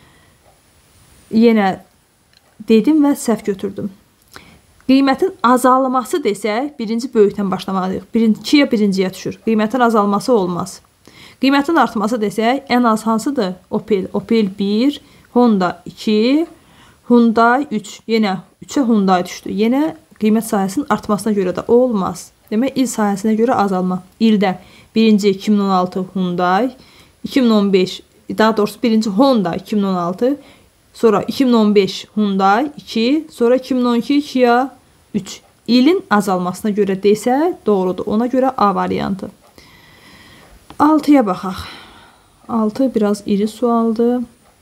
Yenə dedim və səhv götürdüm. Qiymətin azalması desək, birinci böyükdən başlamalıyıq. Birinci, Kia birinciyə düşür. Qiymətin azalması olmaz. Qiymətin artması desək, ən az hansıdır? Opel. Opel bir, Honda iki, Hyundai üç. Yenə üçə Hyundai düşdü. Yenə qiymət sahəsinin artmasına görə də olmaz. Demək, il sahəsinə görə azalma. İldə birinci iki min on altı Hyundai, iki min on beş, daha doğrusu birinci Honda iki min on altı, sonra iki min on beş Hyundai iki, sonra iki min on iki Kia üç. İlin azalmasına görə desə doğrudur. Ona görə A variantı. altıya baxaq. altı biraz iri sualdır.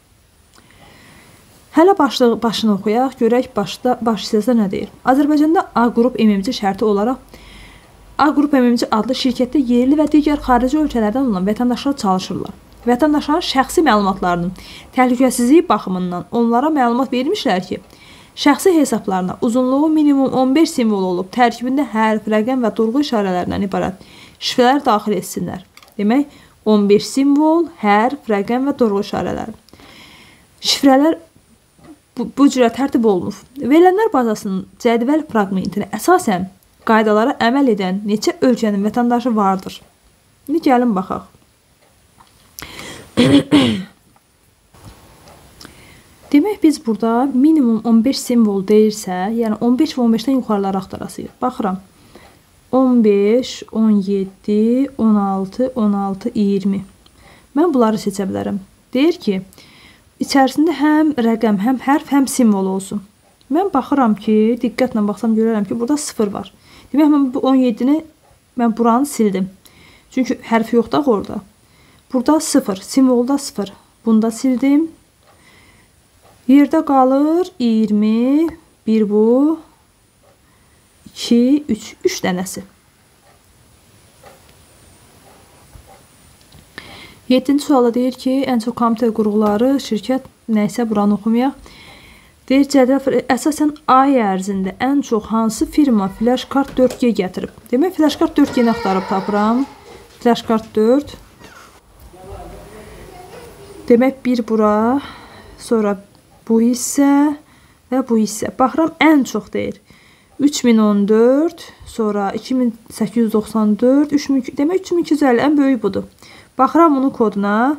Hələ başlığı, başını oxuyaq. Görək başda, baş hissədə nə deyir? Azərbaycanda A qrup M M C şərti olaraq A qrup M M C adlı şirkətdə yerli və digər xarici ölkələrdən olan vətəndaşlar çalışırlar. Vətəndaşların şəxsi məlumatlarının təhlükəsizliyi baxımından onlara məlumat vermişlər ki, şəxsi hesablarına uzunluğu minimum on beş simvol olub, tərkibində hərf, rəqəm və durğu işarələrindən ibarət şifrələr daxil etsinlər. Demək, on beş simvol, hərf, rəqəm və durğu işarələri. Şifrələr bu, bu cürə tərtib olunur. Verilənlər bazasının cədvəl fraqmentinə əsasən qaydalara əməl edən neçə ölkənin vətəndaşı vardır? İndi gəlin baxaq. Demək, biz burada minimum on beş simvol deyirsə, yəni on beş və on beşdən yuxarılara axtarasıyıq. Baxıram. on beş, on yeddi, on altı, on altı, iyirmi. Mən bunları seçə bilərəm. Deyir ki, içərisində həm rəqəm, həm hərf, həm simvol olsun. Mən baxıram ki, diqqətlə baxsam görərəm ki, burada sıfır var. Demək, mən bu on yeddini, mən buranı sildim. Çünki hərf yoxdur orada. Burada sıfır, simvolda sıfır. Bunda sildim. Yerdə qalır iyirmi, bir bu, iki, üç, üç dənəsi. yeddinci suala deyir ki, ən çox kompüter qurğuları, şirkət, nəysə buranı oxumayaq. Deyir, cədvəl əsasən ay ərzində ən çox hansı firma flash kart dörd G gətirib? Demək, flash kart dörd G-ni axtarıb tapıram. Flash kart dörd. Demək, bir bura, sonra bu hissə və bu hissə. Baxıram, ən çox deyir. üç min on dörd, sonra iki min səkkiz yüz doxsan dörd, üç min, demək üç min iki yüz əlli ən böyük budur. Baxıram bunun koduna.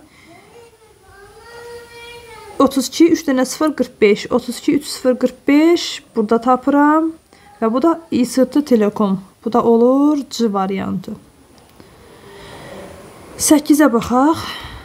otuz iki, üç dənə sıfır, qırx beş, otuz iki, üç sıfır, qırx beş burada tapıram. Və bu da İ S T Telekom. Bu da olur C variantı. səkkizə baxaq.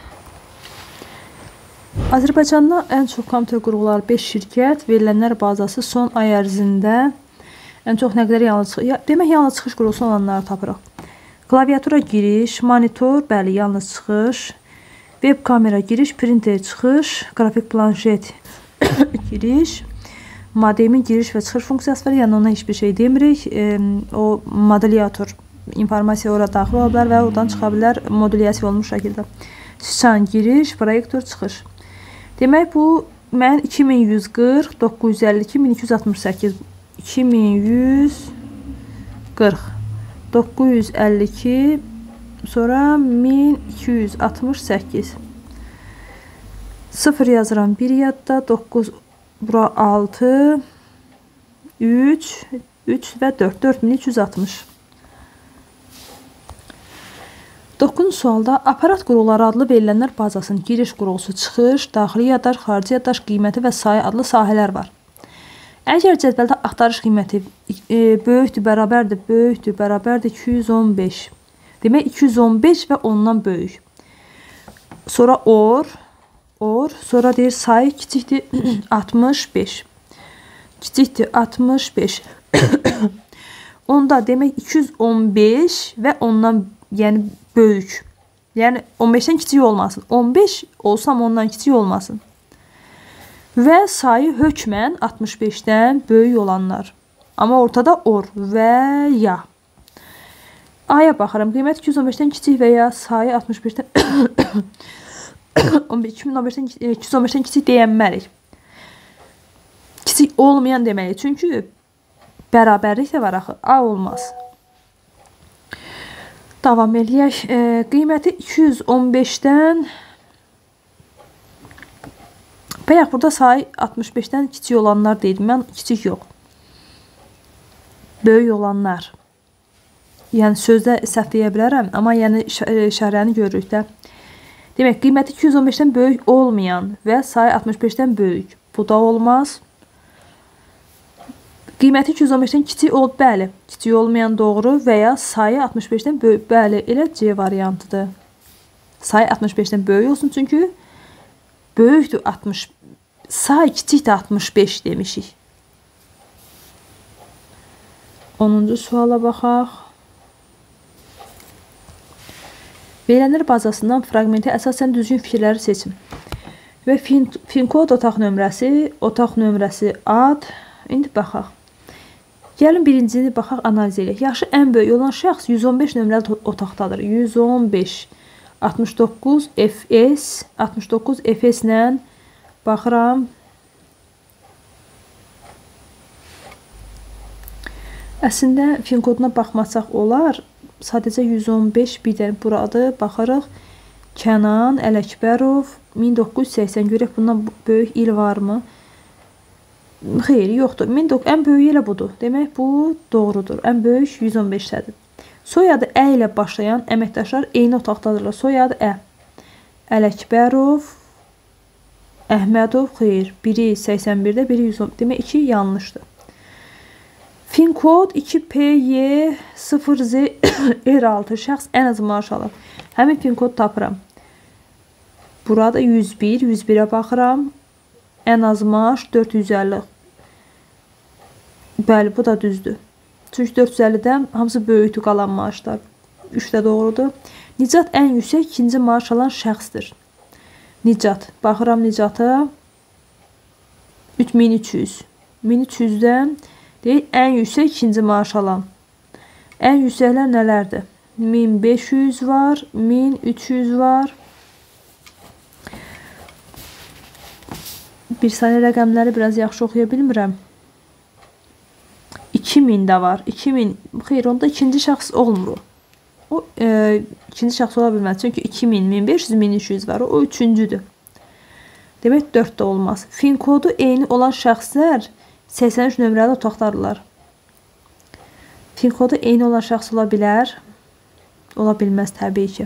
Azərbaycanda ən çox kompüter qurğuları beş şirkət, verilənlər bazası son ay ərzində ən çox nə qədər yanlış çıxış, demək yanlış çıxış qurğusu olanları tapırıq. Klaviatura giriş, monitor, bəli, yanlış çıxış, web kamera giriş, printer çıxış, qrafik planşet giriş, modemin giriş və çıxış funksiyası var, yəni ona heç bir şey demirik. E, o modulyator informasiya ora daxil ola bilər və oradan çıxa bilər modülyasiya olmuş şəkildə. Sıçan giriş, proyektor çıxış. Demək, bu mən iki min yüz qırx, doqquz yüz əlli iki, min iki yüz altmış səkkiz, iki min yüz qırx, doqquz yüz əlli iki, sonra min iki yüz altmış səkkiz. sıfır yazıram bir yadda, doqquz, bura altı, üç, üç və dörd, dörd min iki yüz altmış. doqquzuncu sualda aparat qurğuları adlı verilənlər bazasının giriş qurğusu, çıxış, daxili yaddaş, xarici yaddaş, qiyməti və sayı adlı sahələr var. Əgər cədvəldə axtarış qiyməti e, böyükdür, bərabərdir, böyükdür, bərabərdir iki yüz on beş. Demək, iki yüz on beş və ondan böyük. Sonra or, or, sonra deyir sayı kiçikdir altmış beş. Kiçikdir altmış beş. Onda demək iki yüz on beş və ondan yəni böyük. Yəni on beşdən kiçik olmasın. on beş olsam ondan kiçik olmasın. Və sayı hökmən altmış beşdən böyük olanlar. Amma ortada or və ya. A'ya baxıram. Qiymət iki yüz on beşdən kiçik və ya sayı altmış beşdən iki min on beşdən iki yüz on beşdən kiçik deyənmərik. Kiçik olmayan deməli. Çünki bərabərlik də var axı. A olmaz. Davam eləyək. E, qiyməti iki yüz on beşdən bayaq burada sayı altmış beşdən kiçik olanlar deyildim. Mən kiçik yox. Böyük olanlar. Yəni sözdə səhv deyə bilərəm, amma yəni işarəni görürük də. Demək, qiyməti iki yüz on beşdən böyük olmayan və sayı altmış beşdən böyük. Bu da olmaz. Qiyməti iki yüz on beşdən kiçik ol, bəli. Kiçik olmayan doğru və ya sayı altmış beşdən böyük, bəli, elə C variantıdır. Sayı altmış beşdən böyük olsun, çünki böyükdür altmış. Say kiçikdir altmış beş demişik. onuncu suala baxaq. Verilənlər bazasından fraqmenti əsasən düzgün fikirləri seçin. Və fin, fin kod otaq nömrəsi, otaq nömrəsi ad. İndi baxaq. Gəlin birincini baxaq, analiz edək. Yaşı ən böyük olan şəxs yüz on beş nömrəli otaqdadır. yüz on beş, altmış doqquz F S, altmış doqquz F S ilə baxıram. Əslində fin koduna baxmasaq olar. Sadəcə yüz on beş bir də buradır. Baxarıq. Kənan Ələkbərov min doqquz yüz səksən. Görək bundan böyük il varmı? Xeyr, yoxdur. Ən böyük elə budur. Demək bu doğrudur. Ən böyük yüz on beşdədir. Soyadı Ə ilə başlayan əməkdaşlar eyni otaqdadırlar. Soyadı Ə. Ələkbərov, Əhmədov, xeyr. Biri səksən birdə, biri yüz on. Demək iki yanlışdır. Fin kod iki P Y sıfır Z R altı şəxs ən az maaş alır. Həmin fin kod tapıram. Burada yüz bir, yüz birə baxıram. Ən az maaş dörd yüz əlli. Bəli, bu da düzdür. Çünki dörd yüz əllidən hamısı böyükdür qalan maaşlar. üç də doğrudur. Nicat ən yüksək ikinci maaş alan şəxsdir. Nicat. Baxıram Nicata. min üç yüz. min üç yüzdən deyil, ən yüksək ikinci maaş alan. Ən yüksəklər nələrdir? min beş yüz var, min üç yüz var. Bir saniyə rəqəmləri biraz yaxşı oxuya bilmirəm. iki min də var. iki min. Xeyr, onda ikinci şəxs olmur. O e, ikinci şəxs ola bilməz. Çünki iki min, min beş yüz, min üç yüz var. O üçüncüdür. Demək dörd də olmaz. Fin kodu eyni olan şəxslər səksən üç nömrəli otaqdadırlar. Fin kodu eyni olan şəxs ola bilər. Ola bilməz təbii ki.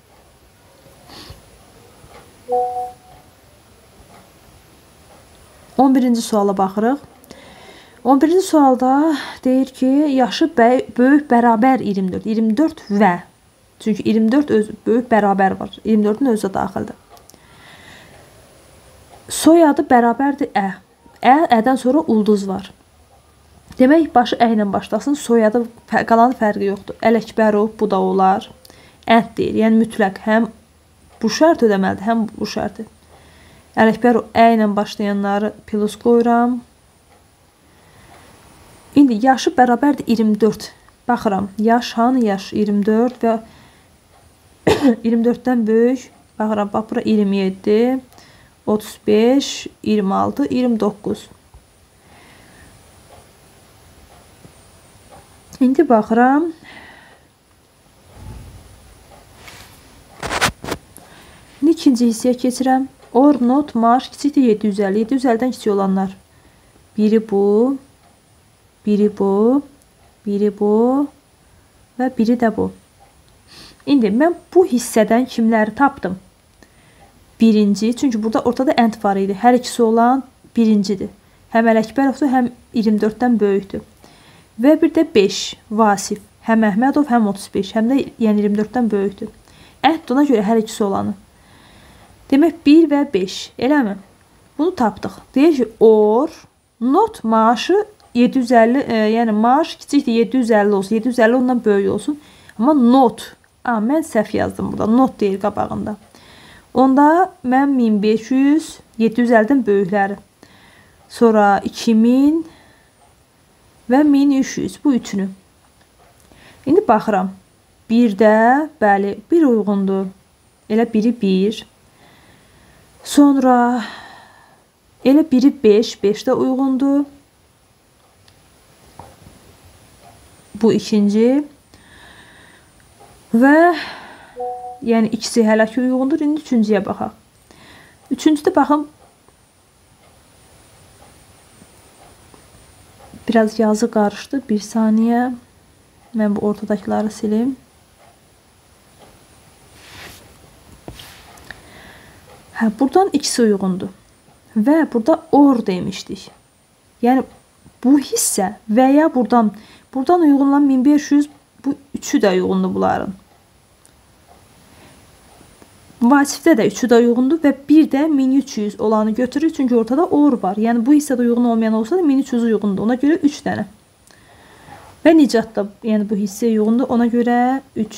on birinci suala baxırıq. on birinci sualda deyir ki, yaşı böyük bərabər iyirmi dörd. iyirmi dörd və. Çünki iyirmi dörd öz, böyük bərabər var. iyirmi dördün özü daxildir. Soyadı bərabərdir Ə. Ə, Ədən sonra ulduz var. Demək, başı Ə ilə başlasın, soyadı qalan fərqi yoxdur. Ələkbərov, bu da olar. Ənd deyir, yəni mütləq. Həm bu şərt ödəməlidir, həm bu şərti. Ələkbərov Ə ilə başlayanları plus qoyuram. İndi yaşı bərabərdir iyirmi dörd. Baxıram, yaş hanı yaş? iyirmi dörd və iyirmi dörddən böyük. Baxıram, bax, bura iyirmi yeddi, otuz beş, iyirmi altı, iyirmi doqquz. İndi baxıram. İkinci hissəyə keçirəm. Or, not, maaş kiçikdir yeddi yüz əlli. yeddi yüz əllidən kiçik olanlar. Biri bu, biri bu, biri bu və biri də bu. İndi mən bu hissədən kimləri tapdım? Birinci, çünki burada ortada ənd var idi. Hər ikisi olan birincidir. Həm Ələkbərovdur, həm iyirmi dörddən böyükdür. Və bir də beş, Vasif. Həm Əhmədov, həm otuz beş, həm də yəni iyirmi dörddən böyükdür. Əhd ona görə hər ikisi olanı. Demək, bir və beş, eləmi? Bunu tapdıq. Deyir ki, or, not maaşı yeddi yüz əlli, e, yəni maaş kiçikdir yeddi yüz əlli olsun. yeddi yüz əlli ondan böyük olsun. Amma not, a, mən səhv yazdım burada. Not deyil qabağında. Onda mən min beş yüz, yeddi yüz əllidən böyükləri. Sonra iki min və min üç yüz. Bu üçünü. İndi baxıram. bir də, bəli, bir uyğundur. Elə biri bir. Sonra elə biri beş, beş də uyğundur. Bu ikinci. Və yəni ikisi hələ ki uyğundur. İndi üçüncüyə baxaq. Üçüncüdə baxım. Biraz yazı qarışdı. Bir saniyə. Mən bu ortadakiləri silim. Hə, buradan ikisi uyğundur. Və burada or demişdik. Yəni, bu hissə və ya buradan buradan uyğunlanan min beş yüz, bu üçü də uyğundur bunların. Vasifdə də üçü də uyğundur və bir də min üç yüz olanı götürür, çünki ortada or var. Yəni bu hissədə uyğun olmayan olsa da min üç yüz uyğundur. Ona görə üç dənə. Və Nicat da, yəni bu hissə uyğundur. Ona görə üç.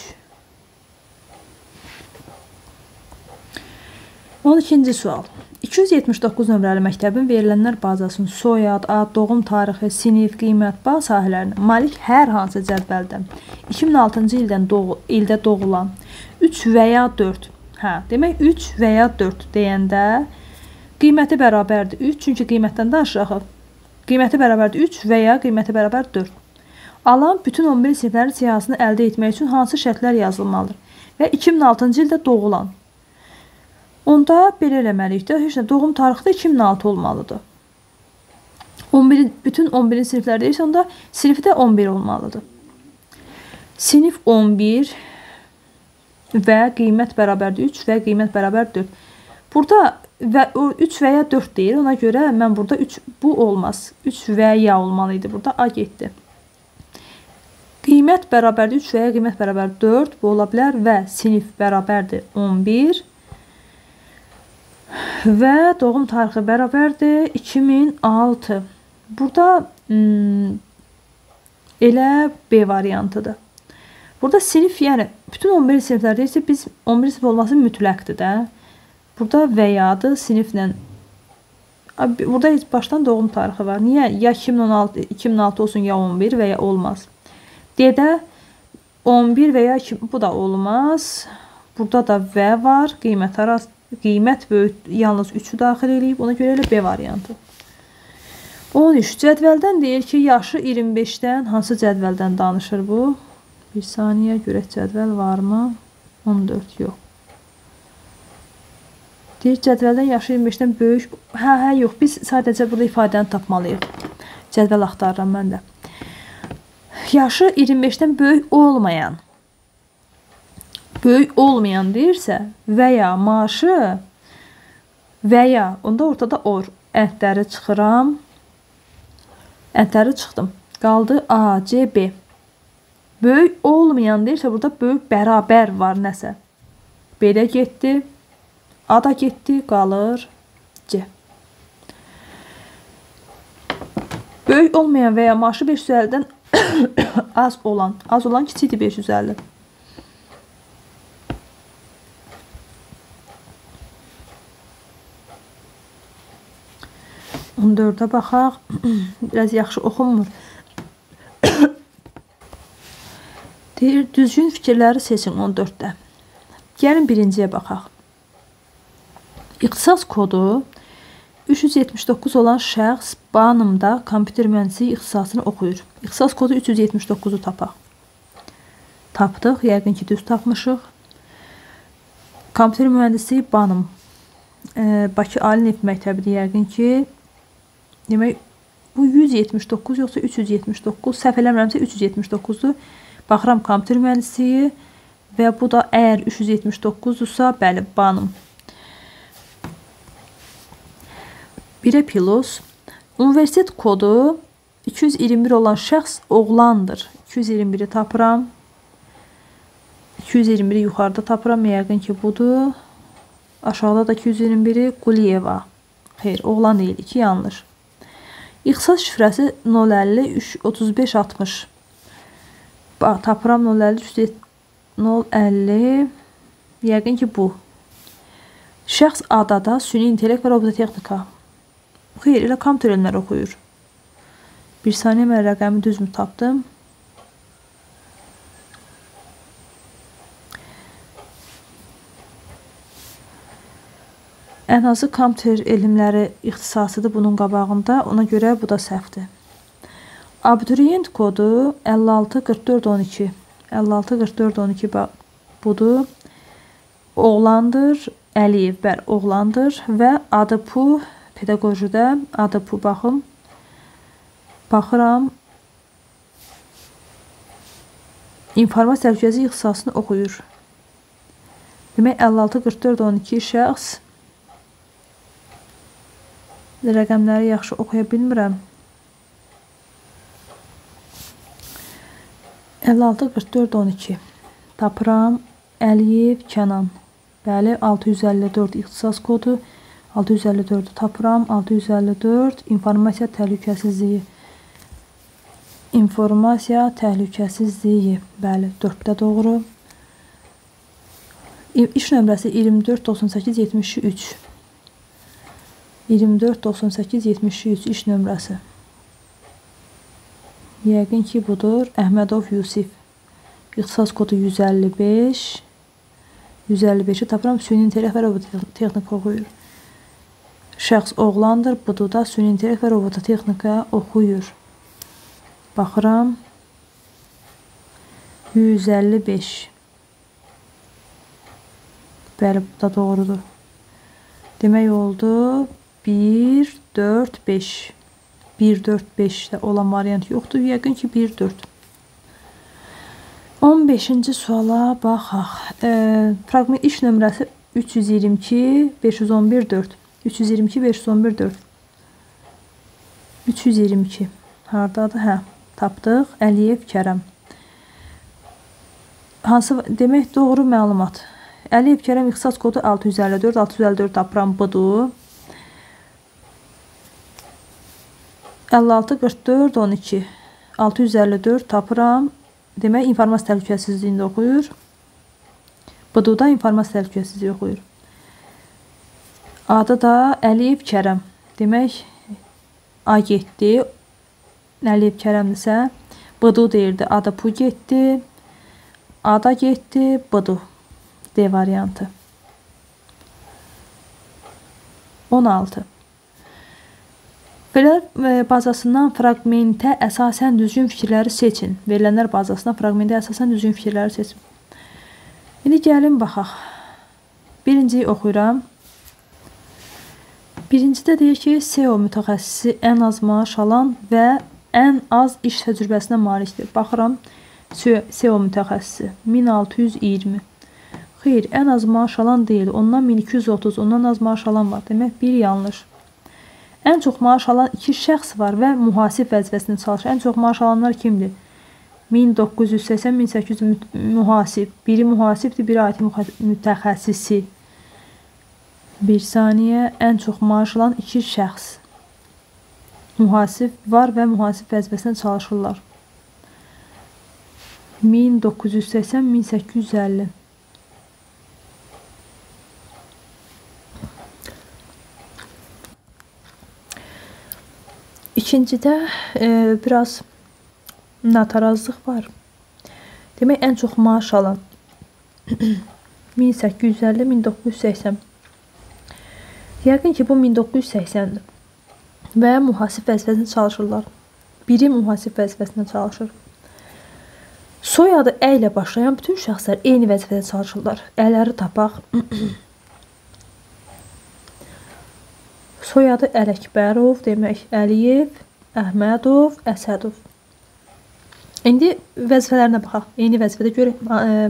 on ikinci sual. iki yüz yetmiş doqquz nömrəli məktəbin verilənlər bazasının soyad, ad, doğum tarixi, sinif, qiymət, bal sahələrinə malik hər hansı cədvəldən iki min altıncı ildən doğu, ildə doğulan üç və ya dörd. Hə, demək üç və ya dörd deyəndə qiyməti bərabərdir üç, çünki qiymətdən danışırıq. Qiyməti bərabərdir üç və ya qiyməti bərabər dörd. Alan bütün on bir siniflərin siyahısını əldə etmək üçün hansı şərtlər yazılmalıdır? Və iki min altıncı ildə doğulan. Onda belə eləməliyik də, heç nə, doğum tarixi də iki min altı olmalıdır. on bir, bütün on birinci siniflər deyirsə, onda sinifi də on bir olmalıdır. Sinif on bir və qiymət bərabərdir üç və qiymət bərabər dörd. Burada və üç və ya dörd deyir. Ona görə mən burada üç, bu olmaz. üç və ya olmalıydı. Burada A getdi. Qiymət bərabərdir üç və ya qiymət bərabər dörd. Bu ola bilər və sinif bərabərdir on bir. Və doğum tarixi bərabərdir iki min altı. Burada hmm, elə B variantıdır. Burada sinif, yəni bütün on bir siniflərdə isə biz on bir sinif olması mütləqdir də. Burada və yadır siniflə. Burada heç başdan doğum tarixi var. Niyə? Ya iki min on altı, iki min altı olsun, ya on bir və ya olmaz. D-də on bir və ya iki, bu da olmaz. Burada da və var. Qiymət arası, qiymət böyük, yalnız üçü daxil edib. Ona görə elə B variantı. on üç. Cədvəldən deyir ki, yaşı iyirmi beşdən hansı cədvəldən danışır bu? Bir saniyə görək cədvəl varmı? on dörd yox. Deyir cədvəldən yaşı iyirmi beşdən böyük. Hə, hə, yox. Biz sadəcə burada ifadəni tapmalıyıq. Cədvəl axtarıram mən də. Yaşı iyirmi beşdən böyük olmayan. Böyük olmayan deyirsə və ya maaşı və ya onda ortada or. Ətləri çıxıram. Ətləri çıxdım. Qaldı A, C, B. Böyük olmayan deyirsə, burada böyük bərabər var nəsə. B də getdi. A da getdi. Qalır C. Böyük olmayan və ya maaşı beş yüz əllidən az olan. Az olan kiçikdir beş yüz əlli. on dördə baxaq. Biraz yaxşı oxunmur. Deyir, düzgün fikirləri seçin on dörddə. Gəlin birinciyə baxaq. İxtisas kodu üç yüz yetmiş doqquz olan şəxs Banımda kompüter mühəndisliyi ixtisasını oxuyur. İxtisas kodu üç yüz yetmiş doqquzu tapaq. Tapdıq, yəqin ki, düz tapmışıq. Kompüter mühəndisliyi Banım. Ee, Bakı Ali Neft Məktəbidir, yəqin ki. Demək, bu yüz yetmiş doqquz yoxsa üç yüz yetmiş doqquz. Səhv eləmirəmsə üç yüz yetmiş doqquzdur. Baxıram kompüter mühəndisliyi və bu da əgər üç yüz yetmiş doqquzdursa, bəli, Banım. birə plus. Universitet kodu iki yüz iyirmi bir olan şəxs oğlandır. iki yüz iyirmi biri tapıram. iki yüz iyirmi biri yuxarıda tapıram. Yəqin ki, budur. Aşağıda da iki yüz iyirmi biri Quliyeva. Xeyr, oğlan deyil. iki yanlış. İxtisas şifrəsi nol əlli üç otuz beş altmış. Bax, tapıram nol əlli nol əlli. Yəqin ki, bu. Şəxs adada süni intellekt və robototexnika. Xeyr, elə kompüter elmləri oxuyur. Bir saniyə mən rəqəmi düzmü tapdım. Ən azı kompüter elmləri ixtisasıdır bunun qabağında. Ona görə bu da səhvdir. Abituriyent kodu əlli altı qırx dörd on iki. əlli altı qırx dörd on iki budur. Oğlandır. Əliyev, bəli, oğlandır. Və adı Pu, pedaqojidə adı Pu, baxım. Baxıram. İnformasiya təhlükəsizliyi ixtisasını oxuyur. Demək, əlli altı qırx dörd on iki şəxs. Rəqəmləri yaxşı oxuya bilmirəm. əlli altı qırx dörd on iki. Tapıram. Əliyev Kənan. Bəli, altı yüz əlli dörd ixtisas kodu. altı yüz əlli dördü tapıram. altı yüz əlli dörd informasiya təhlükəsizliyi. İnformasiya təhlükəsizliyi. Bəli, dörddə doğru. İş nömrəsi iyirmi dörd doxsan səkkiz yetmiş üç. iyirmi dörd doxsan səkkiz yetmiş üç iş nömrəsi. Yəqin ki, budur. Əhmədov Yusif. İxtisas kodu yüz əlli beş. yüz əlli beşi tapıram. Süni intellekt və robototexnika oxuyur. Şəxs oğlandır. Budur da süni intellekt və robototexnika oxuyur. Baxıram. yüz əlli beş. Bəli, bu da doğrudur. Demək oldu. bir, dörd, beş. bir, dörd, beşdə olan variant yoxdur. Yəqin ki, bir, dörd. on beşinci suala baxaq. E, fraqment iş nömrəsi üç yüz iyirmi iki beş yüz on bir dörd. üç yüz iyirmi iki beş yüz on bir dörd. üç yüz iyirmi iki. Hardadır? Hə, tapdıq. Əliyev Kərəm. Hansı demək doğru məlumat? Əliyev Kərəm ixtisas kodu altı yüz əlli dörd. altı yüz əlli dörd tapıram budur. əlli altı qırx dörd on iki. altı yüz əlli dörd tapıram. Demək informasiya təhlükəsizliyində oxuyur. Budur da informasiya təhlükəsizliyi oxuyur. Adı da Əliyev Kərəm. Demək A getdi. Əliyev Kərəmdirsə budur deyirdi. Ada pu getdi. Ada getdi. Budur. D variantı. on altı. Verilənlər bazasından fraqmentə əsasən düzgün fikirləri seçin. Verilənlər bazasından fraqmentə əsasən düzgün fikirləri seçin. İndi gəlin baxaq. Birinciyi oxuyuram. Birincidə deyir ki, S E O mütəxəssisi ən az maaş alan və ən az iş təcrübəsinə malikdir. Baxıram. S E O mütəxəssisi min altı yüz iyirmi. Xeyr, ən az maaş alan deyil. Ondan min iki yüz otuz. Ondan az maaş alan var. Demək, bir yanlış. Ən çox maaş alan iki şəxs var və mühasib vəzifəsində çalışır. Ən çox maaş alanlar kimdir? min doqquz yüz səksən min səkkiz yüz mühasib. Biri mühasibdir, biri I T mütəxəssisi. Bir saniyə. Ən çox maaş alan iki şəxs. Mühasib var və mühasib vəzifəsində çalışırlar. min doqquz yüz səksən min səkkiz yüz əlli. İkincidə e, biraz natarazlıq var. Demək, ən çox maaş alan min səkkiz yüz əlli min doqquz yüz səksən. Yəqin ki, bu min doqquz yüz səksəndir. Və mühasib vəzifəsində çalışırlar. Biri mühasib vəzifəsində çalışır. Soyadı ə ilə başlayan bütün şəxslər eyni vəzifədə çalışırlar. Ələri tapaq. Soyadı Ələkbərov, demək Əliyev, Əhmədov, Əsədov. İndi vəzifələrinə baxaq. Eyni vəzifədə görək.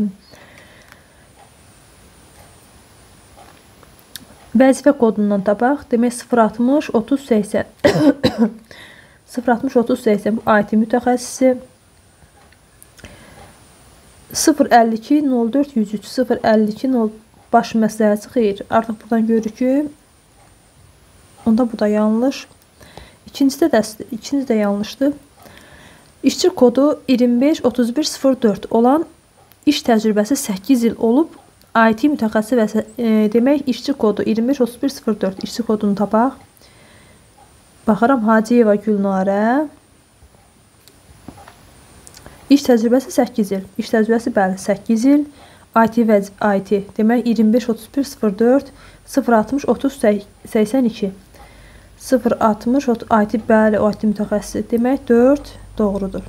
Vəzifə kodundan tapaq. Demək sıfır altmış otuz səksən. sıfır altmış otuz səksən bu I T mütəxəssisi. sıfır əlli iki nol dörd yüz üç sıfır əlli iki nol baş məsləhətçi. Xeyr. Artıq buradan görürük ki, onda bu da yanlış. İkincisi də, ikinci də yanlışdır. İşçi kodu iyirmi beş otuz bir sıfır dörd olan iş təcrübəsi səkkiz il olub I T mütəxəssisi və e, demək işçi kodu iyirmi beş otuz bir sıfır dörd işçi kodunu tapaq. Baxıram Hacıyeva Gülnarə. İş təcrübəsi səkkiz il. İş təcrübəsi bəli səkkiz il. I T vəzif I T demək iyirmi beş otuz bir sıfır dörd sıfır altmış otuz səksən iki. sıfır altmış I T bəli I T mütəxəssisi demək dörd doğrudur.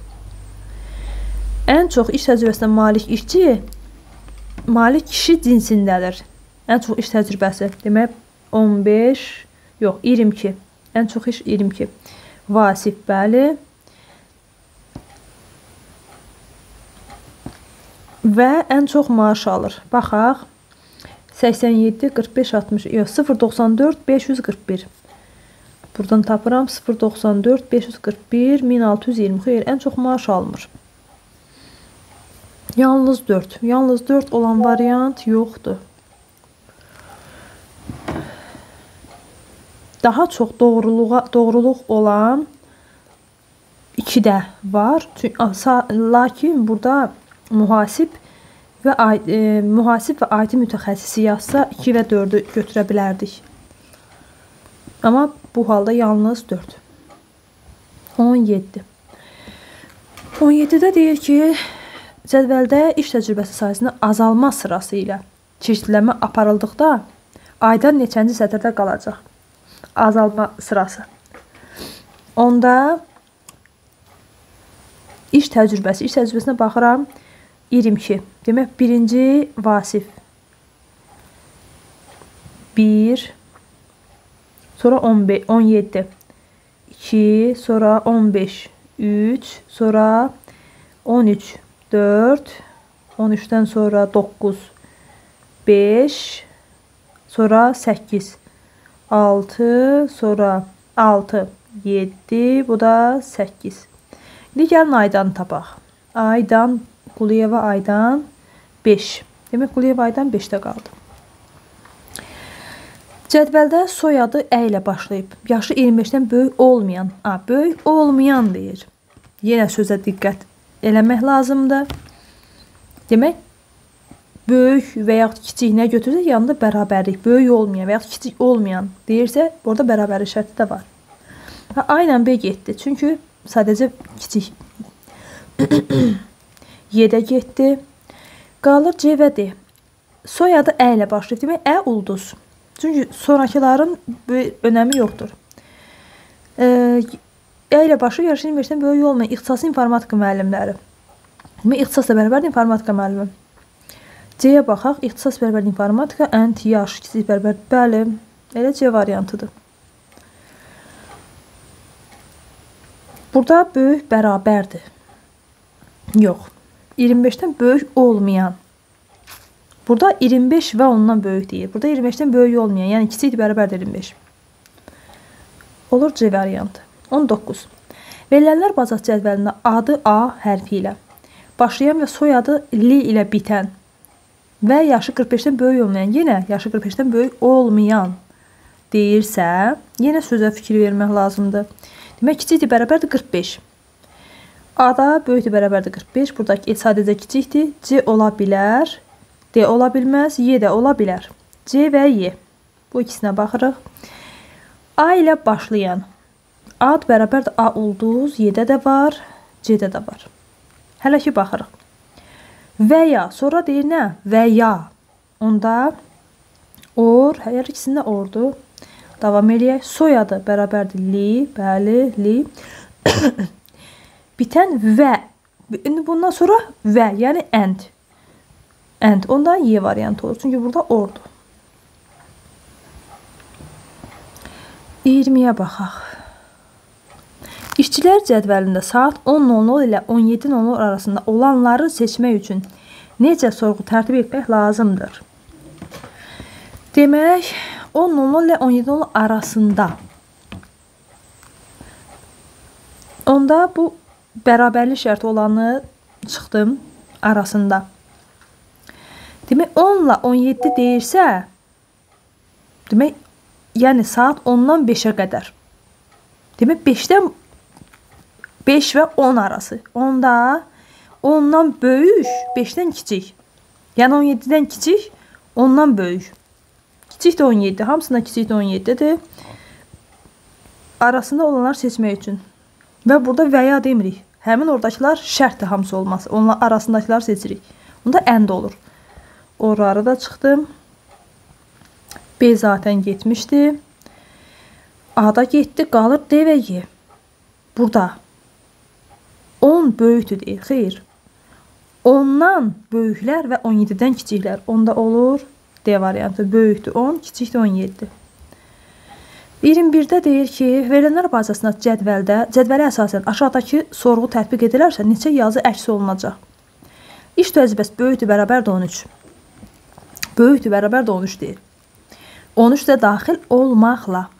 Ən çox iş təcrübəsinə malik işçi malik kişi cinsindədir. Ən çox iş təcrübəsi demək on beş yox iyirmi iki. Ən çox iş iyirmi iki. Vasif bəli. Və ən çox maaş alır. Baxaq. səksən yeddi qırx beş altmış yox sıfır doxsan dörd beş yüz qırx bir. Buradan tapıram sıfır doxsan dörd beş yüz qırx bir min altı yüz iyirmi. Xeyr, ən çox maaş almır. Yalnız dörd. Yalnız dörd olan variant yoxdur. Daha çox doğruluğa, doğruluq olan iki də var. Lakin burada mühasib və e, mühasib və aidi mütəxəssisi yazsa iki və dördü götürə bilərdik. Amma bu halda yalnız dörd. on yeddi. on yeddidə deyir ki, cədvəldə iş təcrübəsi sayəsində azalma sırası ilə çeşidləmə aparıldıqda aydan neçənci sətirdə qalacaq? Azalma sırası. Onda iş təcrübəsi, iş təcrübəsinə baxıram iyirmi iki. Demək, birinci vasif bir, sonra on beş, on yeddi, iki, sonra on beş, üç, sonra on üç, dörd, on üçdən sonra doqquz, beş, sonra səkkiz, altı, sonra altı, yeddi, bu da səkkiz. İndi gəlin aydan tapaq. Aydan, Quliyeva aydan beş. Demək, Quliyeva aydan beşdə qaldı. Cədvəldə soyadı ə ilə başlayıb. Yaşı iyirmi beşdən böyük olmayan. A, böyük olmayan deyir. Yenə sözə diqqət eləmək lazımdır. Demək, böyük və yaxud kiçik nə götürsə, yanında bərabərlik. Böyük olmayan və yaxud kiçik olmayan deyirsə, orada bərabərlik şərti də var. Ha, A ilə B getdi. Çünki sadəcə kiçik. Y-də getdi. Qalır C və D. Soyadı ə ilə başlayıb. Demək, ə ulduz. Çünki sonrakıların bir önəmi yoxdur. Ə ilə başlayıb, yaşı iyirmi beşdən böyük olmayan ixtisasi informatika müəllimləri. Demək, ixtisasla bərabər informatika müəllimi. C-yə baxaq. İxtisas bərabər informatika, ənt, yaş, kiçik bərabər. Bəli, elə C variantıdır. Burada böyük bərabərdir. Yox. iyirmi beşdən böyük olmayan. Burada iyirmi beş və ondan böyük deyir. Burada iyirmi beşdən böyük olmayan, yəni kiçikdir, bərabərdir iyirmi beş. Olur C variantı. on doqquz. Verilənlər bazas cədvəlində adı A hərfi ilə başlayan və soyadı L ilə bitən və yaşı qırx beşdən böyük olmayan, yenə yaşı qırx beşdən böyük olmayan deyirsə, yenə sözə fikir vermək lazımdır. Demək, kiçikdir, bərabərdir qırx beş. A-da böyükdir, bərabərdir qırx beş. Buradakı sadəcə kiçikdir. C ola bilər. D ola bilməz. Y də ola bilər. C və Y. Bu ikisinə baxırıq. A ilə başlayan. Ad bərabərdir A ulduz. Y-də də var. C-də də var. Hələ ki, baxırıq. Və ya. Sonra deyir nə? Və ya. Onda or. Hər ikisində ordu. Davam eləyək. Soyadı bərabərdir li. Bəli, li. Bitən və. Bundan sonra və. Yəni ənd. Ənd. Ondan Y variantı olur. Çünki burada ordu. iyirmiyə baxaq. İşçilər cədvəlində saat on ilə on yeddi arasında olanları seçmək üçün necə sorğu tərtib etmək lazımdır? Demək, on ilə on yeddi arasında. Onda bu bərabərlik şərti olanı çıxdım arasında. Demək, on ilə on yeddi deyirsə, demək, yəni saat ondan beşə qədər. Demək, beşdən beş və on arası. Onda ondan böyük, beşdən kiçik. Yəni on yeddidən kiçik, ondan böyük. Kiçik də on yeddi. Hamısından kiçik də on yeddidir. Arasında olanlar seçmək üçün. Və burada və ya demirik. Həmin oradakılar şərtdir hamısı olması. Onlar arasındakiları seçirik. Onda ənd olur. Orarı da çıxdım. B zaten getmişdi. A da getdi. Qalır D və Y. Burada on böyükdür deyir. Xeyr. ondan böyüklər və on yeddidən kiçiklər. Onda olur D variantı. Böyükdür on, kiçikdir on yeddi. iyirmi birdə deyir ki, verilənlər bazasına cədvəldə, cədvələ əsasən aşağıdakı sorğu tətbiq edilərsə, neçə yazı əks olunacaq? İş təcrübəsi böyükdür, bərabərdir on üç. Böyükdür, bərabərdir on üç deyir. on üç də daxil olmaqla.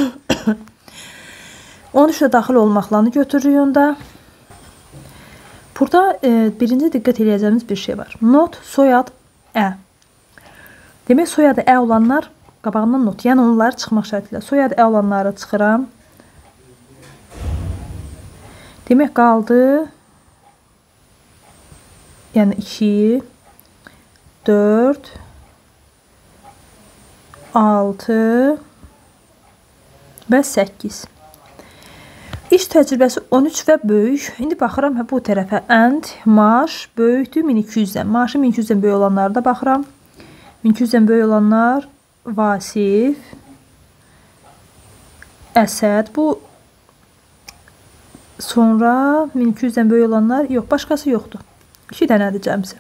on üç də daxil olmaqlarını götürürük onda. Burada e, birinci diqqət edəcəyimiz bir şey var. Not, soyad, ə. Demək, soyadı ə olanlar qabağından not. Yəni, onları çıxmaq şərtilə. Soyadı ə olanları çıxıram. Demək, qaldı. Yəni, iki, dörd, altı və səkkiz. İş təcrübəsi on üç və böyük. İndi baxıram bu tərəfə. And, maaş böyükdür min iki yüzdən. Maaşı min iki yüzdən böyük olanlara da baxıram. min iki yüzdən böyük olanlar Vasif, Əsəd. Bu sonra min iki yüzdən böyük olanlar yox, başqası yoxdur. iki dənədir cəmsi.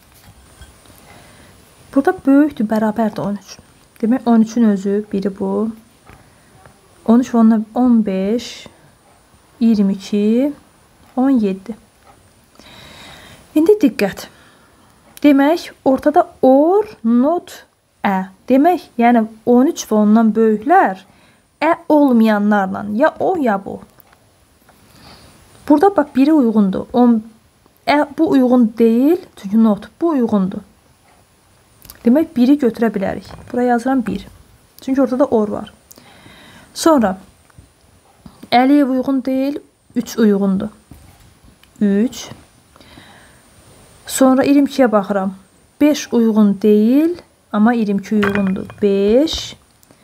Burada böyükdür, bərabərdir on üç. Demək, on üçün özü biri bu. on üç və on beş, iyirmi iki, on yeddi. İndi diqqət. Demək, ortada or, not, ə. Demək, yəni on üç və ondan böyüklər ə olmayanlarla, ya o, ya bu. Burada bax, biri uyğundur. on, ə, bu uyğun deyil, çünki not, bu uyğundur. Demək, biri götürə bilərik. Buraya yazıram bir. Çünki ortada or var. Sonra, Əliyev uyğun deyil, üç uyğundur. üç. Sonra iyirmi ikiyə baxıram. beş uyğun deyil, amma iyirmi iki uyğundur. beş.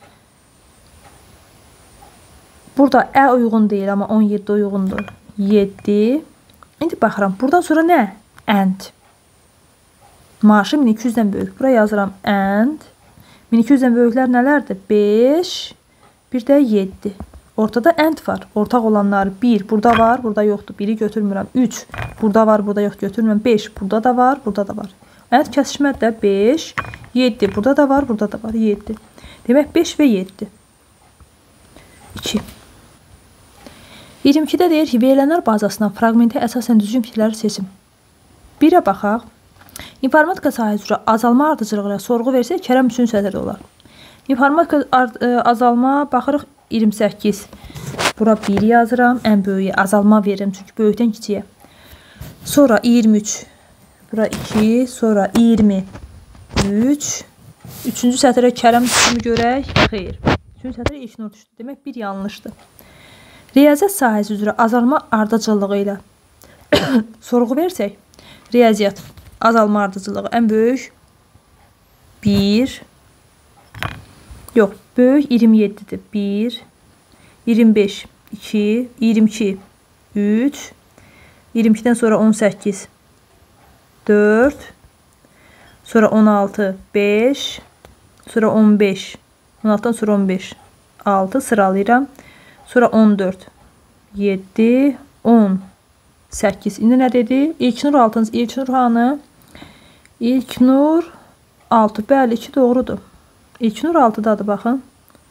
Burada ə uyğun deyil, amma on yeddi uyğundur. yeddi. İndi baxıram. Buradan sonra nə? And. Maaşı min iki yüzdən böyük. Buraya yazıram and. min iki yüzdən böyüklər nələrdir? beş. Bir də yeddi. Ortada and var. Ortaq olanlar bir. Burada var, burada yoxdur. biri götürmürəm. üç. Burada var, burada yox götürmürəm. beş. Burada da var, burada da var. And kəsişmədir də beş. yeddi. Burada da var, burada da var. yeddi. Demək, beş və yeddi. iki. iyirmi ikidə deyir ki, verilənlər bazasından fraqmentə əsasən düzgün fikirləri seçim. birə baxaq. İnformatika sahəsi üzrə azalma ardıcılığı ilə sorğu versək, Kərəm üçüncü sətirdə olar. İnformatika azalma baxırıq iyirmi səkkiz. Bura bir yazıram, ən böyüyə azalma verirəm, çünki böyükdən kiçiyə. Sonra iyirmi üç. Bura iki, sonra iyirmi üç. Üçüncü sətirə Kərəm düşdüyümü görək. Xeyr. Üçüncü sətirə İlknur düşdü. Demək, bir yanlışdır. Riyaziyyat sahəsi üzrə azalma ardıcılığı ilə sorğu versək, riyaziyyat azalma ardıcılığı ən böyük bir. Yox, böyük iyirmi yeddidir. bir, iyirmi beş, iki, iyirmi iki, üç, iyirmi ikidən sonra on səkkiz, dörd, sonra on altı, beş, sonra on beş, on altıdan sonra on beş, altı sıralayıram. Sonra on dörd, yeddi, on səkkiz. İndi nə dedi? İlknur altıncı. İlknur hanı? İlknur altı. Bəli, iki doğrudur. İlknur altıdadır, baxın.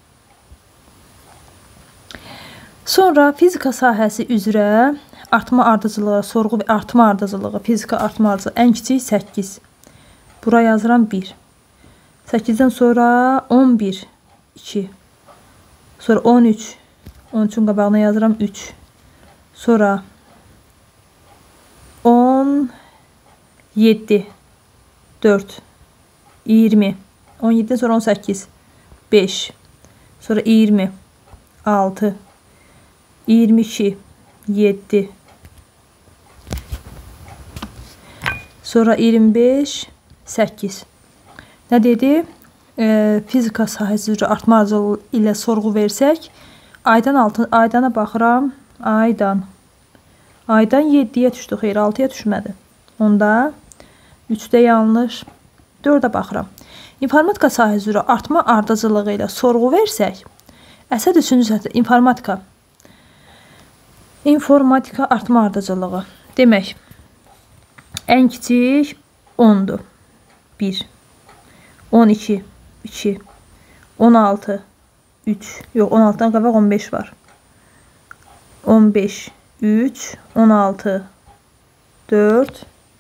Sonra fizika sahəsi üzrə artma ardıcılığı, sorğu və artma ardıcılığı, fizika artma ardıcılığı ən kiçik səkkiz. Bura yazıram bir. səkkizdən sonra on bir, iki. Sonra on üç. on üçün qabağına yazıram üç. Sonra on yeddi, dörd, iyirmi. on yeddidən sonra on səkkiz, beş. Sonra iyirmi, altı, iyirmi iki, yeddi. Sonra iyirmi beş, səkkiz. Nə dedi? E, fizika sahəsi üzrə artma ardıcılığı ilə sorğu versək, aydan altı, aydana baxıram. Aydan. Aydan yeddiyə düşdü. Xeyr, altıya düşmədi. Onda üçdə yanlış. dördə baxıram. İnformatika sahəsi üzrə artma ardıcılığı ilə sorğu versək, Əsəd üçüncü sətir informatika. İnformatika artma ardıcılığı. Demək, ən kiçik ondur. bir. on iki, iki. on altı, üç. Yox, on altıdan qabaq on beş var. on beş, üç. on altı, dörd.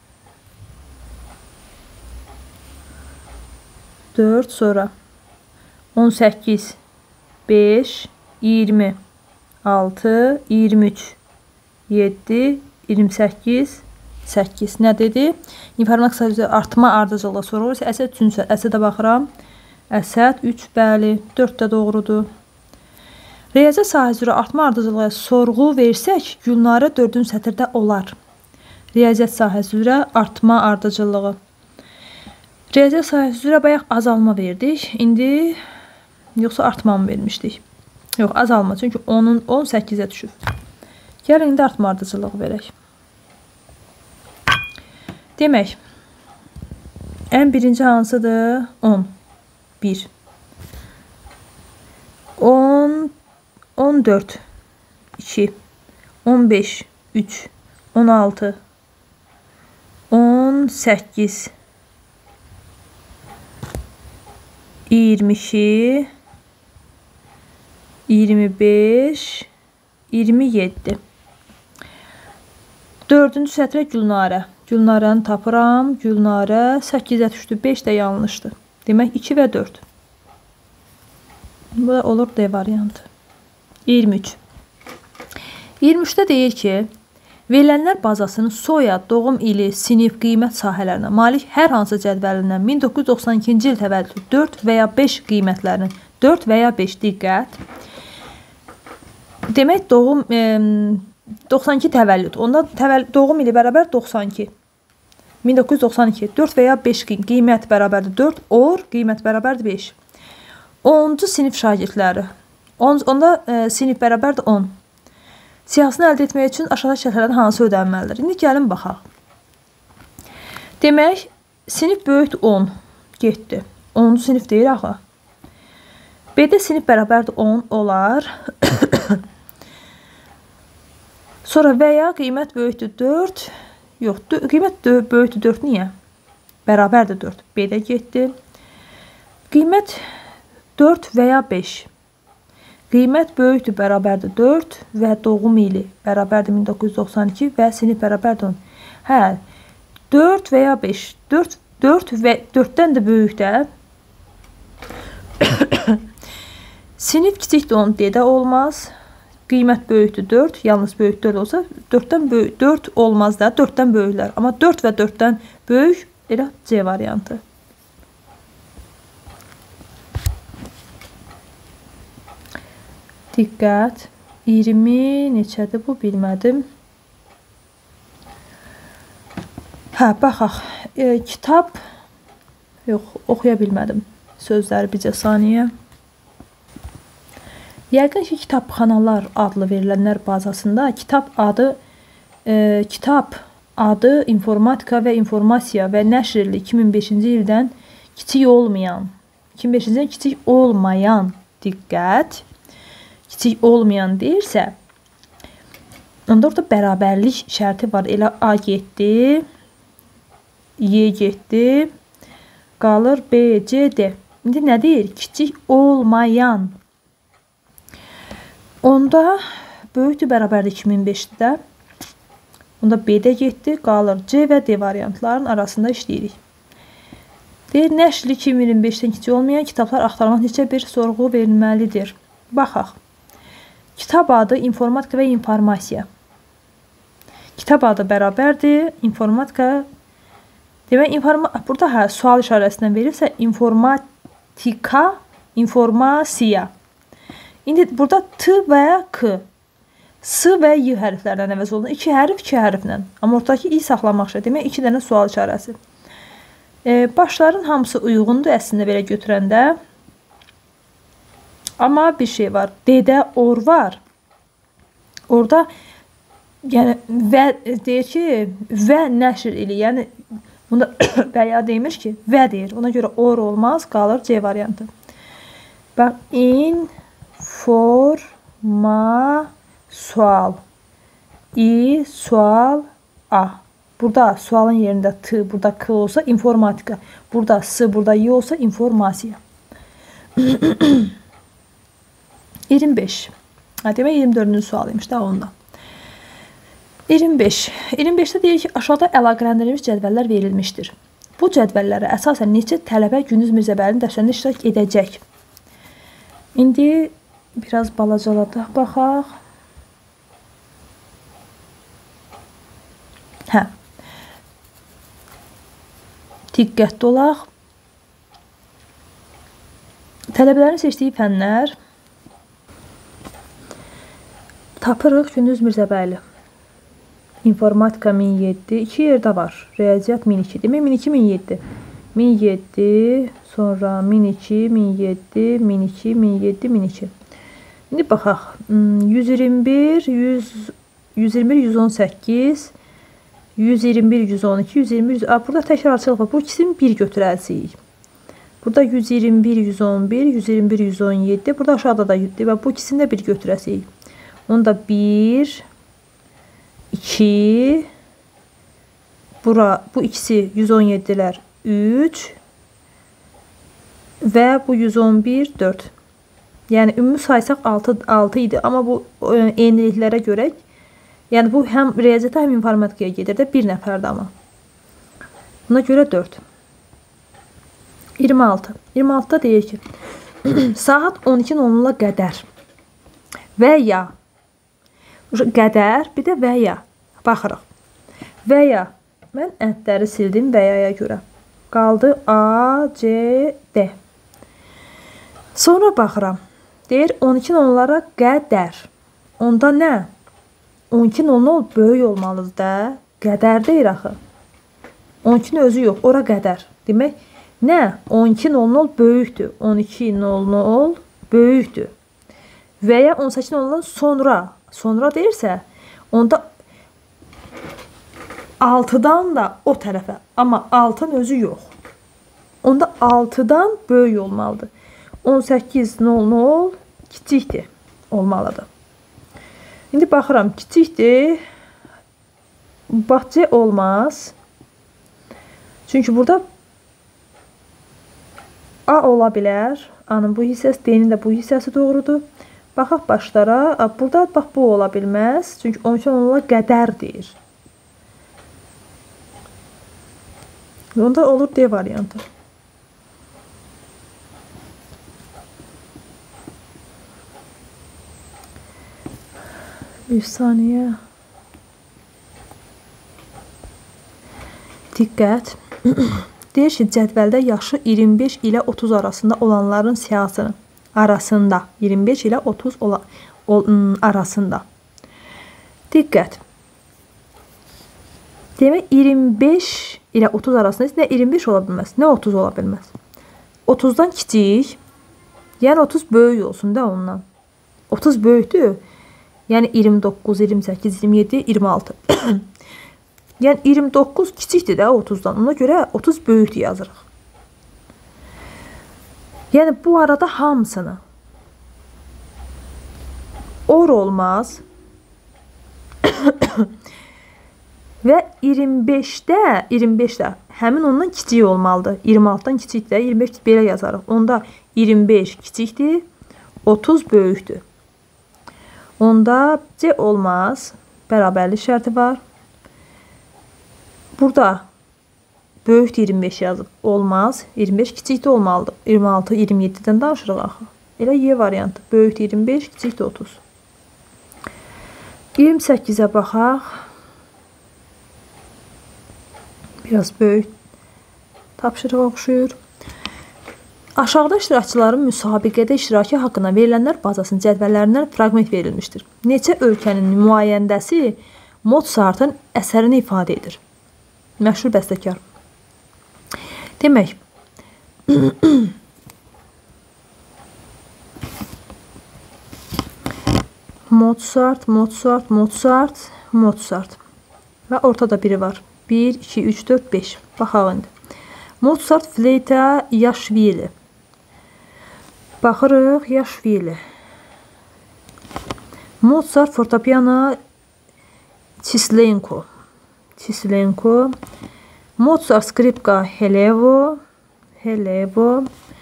dörd sonra. on səkkiz, beş. iyirmi altı, iyirmi üç, yeddi. iyirmi səkkiz, səkkiz. Nə dedi? İnformatika üzrə artma ardıcılığı sorulur. Əsəd üçüncü. Əsədə baxıram. Əsəd üç, bəli. dörd də doğrudur. Riyaziyyat sahəsi üzrə artma ardıcılığı sorğu versək, Gülnarə dördüncü sətirdə olar. Riyaziyyat sahəsi üzrə artma ardıcılığı. Riyaziyyat sahəsi üzrə bayaq azalma verdik. İndi yoxsa artma mı vermişdik? Yox, azalma. Çünki onun on səkkizə düşüb. Gəlin indi artma ardıcılığı verək. Demək, ən birinci hansıdır? on. bir. on, on dörd, iki. on beş, üç. on altı. on səkkiz. iyirmi iki. iyirmi beş. iyirmi yeddi. Dördüncü sətrə Gülnarə. Gülnarəni tapıram. Gülnarə səkkizə düşdü. beş də yanlışdır. Demək iki və dörd. Bu da olur D variantı. iyirmi üç. iyirmi üçdə deyir ki, verilənlər bazasının soyad, doğum ili, sinif, qiymət sahələrinə malik hər hansı cədvəlindən min doqquz yüz doxsan ikinci il təvəllüdlü dörd və ya beş qiymətlərinin dörd və ya beş diqqət. Demək doğum e, doxsan iki təvəllüd. Onda təvəllüd, doğum ili bərabər doxsan iki. min doqquz yüz doxsan iki. dörd və ya beş qiymət bərabərdir dörd. Or qiymət bərabərdir beş. onuncu sinif şagirdləri. Onda e, sinif bərabərdir on. Siyahısını əldə etmək üçün aşağıda şərtlərdən hansı ödənməlidir? İndi gəlin baxaq. Demək, sinif böyükdür on. Getdi. onuncu sinif deyir axı. B-də sinif bərabərdir on olar. Sonra və ya qiymət böyükdür dörd. Yox, qiymət böyükdür dörd niyə? Bərabərdir dörd. B-də getdi. Qiymət dörd və ya beş. Qiymət böyükdür bərabərdir dörd və doğum ili bərabərdir min doqquz yüz doxsan iki və sinif bərabərdir on. Hə, dörd və ya beş. dörd, dörd və dörddən də böyükdə. Sinif kiçikdir on D-də olmaz. Qiymət böyükdür dörd. Yalnız böyük dörd olsa dörddən böyük dörd olmaz da, dörddən böyüklər. Amma dörd və dörddən böyük elə C variantı. Diqqət. iyirmi neçədir bu bilmədim. Hə, baxaq. E, kitab yox, oxuya bilmədim. Sözləri bircə saniyə. Yəqin ki, kitabxanalar adlı verilənlər bazasında kitab adı e, kitab adı informatika və informasiya və nəşr ili iki min beşinci ildən kiçik olmayan, iki min beşinci ildən kiçik olmayan, diqqət, kiçik olmayan deyirsə, onda orada bərabərlik şərti var. Elə A getdi, Y getdi, qalır B, C, D. İndi nə deyir? Kiçik olmayan. Onda böyükdür bərabərdir iki min beşdə. Onda B-də getdi, qalır C və D variantların arasında işləyirik. Deyir, nəşr iki min iyirmi beşdən kiçik olmayan kitablar axtarmaq neçə bir sorğu verilməlidir. Baxaq. Kitab adı informatika və informasiya. Kitab adı bərabərdir, informatika. Demək, informa burada hə, sual işarəsindən verilsə, informatika, informasiya. İndi burada T və K, S və Y hərflərdən əvəz olunur. İki hərf, iki hərflə. Amma ortadakı I saxlamaq şey. Demək, iki dənə sual işarəsi. E, başların hamısı uyğundur əslində belə götürəndə. Amma bir şey var. D-də or var. Orada yəni və deyir ki, və nəşr ili. Yəni bunda və ya demir ki, və deyir. Ona görə or olmaz, qalır C variantı. Bax, in forma sual. İ sual A. Burada sualın yerində T, burada K olsa informatika. Burada S, burada Y olsa informasiya. iyirmi beş. Ha, demək iyirmi dördüncü sualıymış da onda. iyirmi beş. iyirmi beşdə deyir ki, aşağıda əlaqələndirilmiş cədvəllər verilmişdir. Bu cədvəllərə əsasən neçə tələbə Gündüz Mirzəbəyinin dərslərində iştirak edəcək? İndi biraz balacaladaq, baxaq. Hə. Diqqətli olaq. Tələbələrin seçdiyi fənlər. Tapırıq Gündüz Mirzəbəyli. İnformatika min yeddi. İki yerdə var. Riyaziyyat min iki. Demək min iki, min yeddi. min yeddi, sonra min iki, min yeddi, min iki, min yeddi, min iki. İndi baxaq. yüz iyirmi bir, yüz, yüz iyirmi bir, yüz on səkkiz, yüz iyirmi bir, yüz on iki, yüz iyirmi bir, yüz... Burada təkrarçılıq var. Bu ikisini bir götürəcəyik. Burada yüz iyirmi bir, yüz on bir, yüz iyirmi bir, yüz on yeddi. Burada aşağıda da yeddi. Bu ikisini də bir götürəcəyik. Onda bir, iki, bura, bu ikisi yüz on yeddilər üç və bu yüz on bir, dörd. Yəni, ümumi saysaq altı, altı idi. Amma bu eyniliklərə görə, yəni bu həm riyaziyyata, həm informatikaya gedir də bir nəfərdə amma. Buna görə dörd. iyirmi altı. iyirmi altıda deyir ki, saat on iki nol nula qədər və ya qədər, bir də və ya baxırıq. Və ya mən ədləri sildim və ya-ya görə. Qaldı A, C, D. Sonra baxıram. Deyir on iki nollara qədər. Onda nə? on iki nol nol böyük olmalıdır da. Qədər deyir axı. on ikinin özü yox, ora qədər. Demək, nə? on iki nol nol böyükdür. on iki nol nol böyükdür. Və ya on səkkiz nol noldan sonra. Sonra deyirsə, onda altıdan da o tərəfə. Amma altının özü yox. Onda altıdan böyük olmalıdır. on səkkiz nol nol kiçikdir olmalıdır. İndi baxıram, kiçikdir. Bahçe olmaz. Çünki burada A ola bilər. A'nın bu hissəsi, D'nin də bu hissəsi doğrudur. Baxaq başlara. Burada bax bu ola bilməz. Çünki on iki nol nula qədər deyir. Onda olur D variantı. Bir saniyə. Diqqət. Deyir ki, cədvəldə yaşı iyirmi beş ilə otuz arasında olanların siyahısını arasında, iyirmi beş ilə otuz ola, o, arasında. Diqqət. Demək, iyirmi beş ilə otuz arasında nə iyirmi beş ola bilməz, nə otuz ola bilməz. otuzdan kiçik, yəni otuz böyük olsun da ondan. otuz böyükdür. Yəni iyirmi doqquz, iyirmi səkkiz, iyirmi yeddi, iyirmi altı. Yəni iyirmi doqquz kiçikdir də otuzdan. Ona görə otuz böyükdür yazırıq. Yəni bu arada hamısını or olmaz. Və iyirmi beşdə, iyirmi beşdə həmin ondan kiçik olmalıdır. iyirmi altıdan kiçikdir də, iyirmi beş belə yazarıq. Onda iyirmi beş kiçikdir, otuz böyükdür. Onda C olmaz. Bərabərlik şərti var. Burada böyükdür iyirmi beş yazıb. Olmaz. iyirmi beş kiçikdə olmalıdır. iyirmi altı, iyirmi yeddidən danışırıq axı. Elə Y variantı. Böyükdür iyirmi beş, kiçikdə otuz. iyirmi səkkizə baxaq. Biraz böyük tapşırıq oxşuyur. Aşağıda iştirakçıların müsabiqədə iştirakı haqqında verilənlər bazasının cədvəllərindən fraqment verilmişdir. Neçə ölkənin nümayəndəsi Mozartın əsərini ifadə edir? Məşhur bəstəkar. Demək, Mozart, Mozart, Mozart, Mozart. Və ortada biri var. bir, iki, üç, dörd, beş. Baxaq indi. Mozart, fleyta, Yaşvili. Baxırıq, Yaşvili. Mozart, fortepiano, Çislenko. Çislenko. Mozart, skripka, Helevo. Helevo.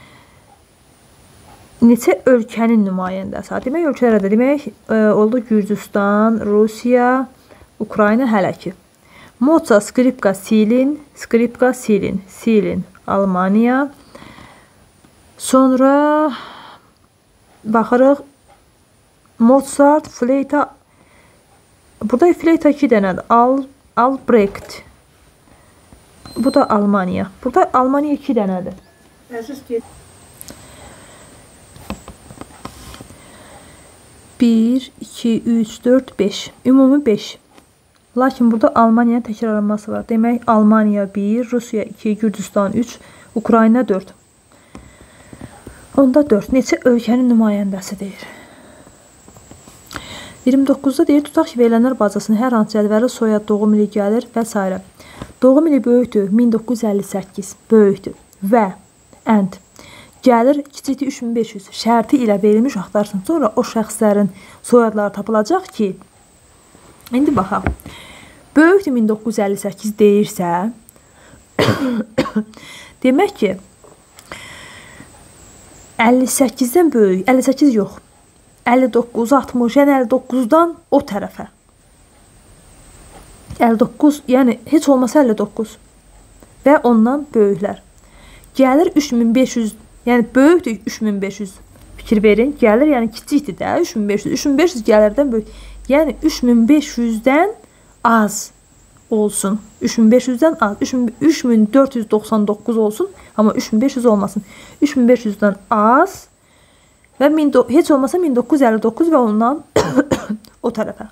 Neçə ölkənin nümayəndəsi? Demək, ölkələrdə demək, e, oldu Gürcüstan, Rusiya, Ukrayna hələ ki. Mozart, skripka, Silin, skripka, Silin, Silin, Almaniya. Sonra baxırıq, Mozart, fleyta, burada fleyta iki dənədir, Al, Albrecht. Bu da Almaniya. Burada Almaniya iki dənədir. bir, iki, üç, dörd, beş. Ümumi beş. Lakin burada Almaniyanın təkrarlanması var. Demək, Almaniya bir, Rusiya iki, Gürcüstan üç, Ukrayna dörd. Onda dörd. Neçə ölkənin nümayəndəsi deyir. iyirmi doqquzda deyir, tutaq ki, verilənlər bazasının hər hansı cədvəli soyad doğum ili gəlir və s. Doğum ili böyükdür, min doqquz yüz əlli səkkiz böyükdür və ənd gəlir kiçikdir üç min beş yüz şərti ilə verilmiş axtarsın. Sonra o şəxslərin soyadları tapılacaq ki, indi baxaq. Böyükdür min doqquz yüz əlli səkkiz deyirsə, demək ki, əlli səkkizdən böyük, əlli səkkiz yox, əlli doqquz, altmış, yəni əlli doqquzdan o tərəfə. əlli doqquz, yəni heç olmasa əlli doqquz və ondan böyüklər. Gəlir üç min beş yüz, yəni böyükdür üç min beş yüz, fikir verin, gəlir, yəni kiçikdir də üç min beş yüz, üç min beş yüz gəlirdən böyük, yəni üç min beş yüzdən az olsun, üç min beş yüzdən az, üç min dörd yüz doxsan doqquz olsun, amma üç min beş yüz olmasın, üç min beş yüzdən az və heç olmasa min doqquz yüz əlli doqquz və ondan o tərəfə.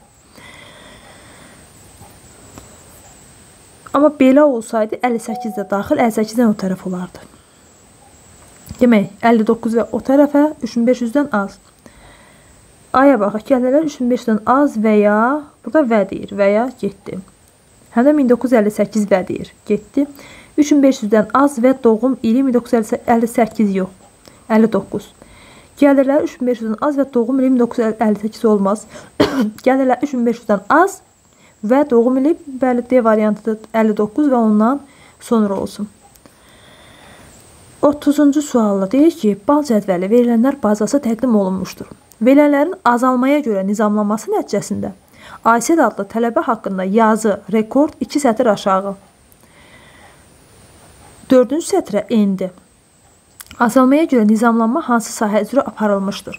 Amma belə olsaydı əlli səkkiz də daxil, əlli səkkizdən o tərəf olardı. Demək, əlli doqquz və o tərəfə üç min beş yüzdən az. Aya baxaq, gəlirlər üç min beş yüzdən az və ya, burada və deyir, və ya getdi. Həm də min doqquz yüz əlli səkkiz və deyir, getdi. üç min beş yüzdən az və doğum ili min doqquz yüz əlli səkkiz yox, əlli doqquz. Gəlirlər üç min beş yüzdən az və doğum ili min doqquz yüz əlli səkkiz olmaz. Gəlirlər üç min beş yüzdən az və doğum ili, bəli, D variantıdır, əlli doqquz və ondan sonra olsun. otuzuncu sualla deyir ki, bal cədvəli verilənlər bazası təqdim olunmuşdur. Verilənlərin azalmaya görə nizamlanması nəticəsində Aysel adlı tələbə haqqında yazı, rekord iki sətir aşağı. Dördüncü sətrə endi. Azalmaya görə nizamlanma hansı sahə üzrə aparılmışdır?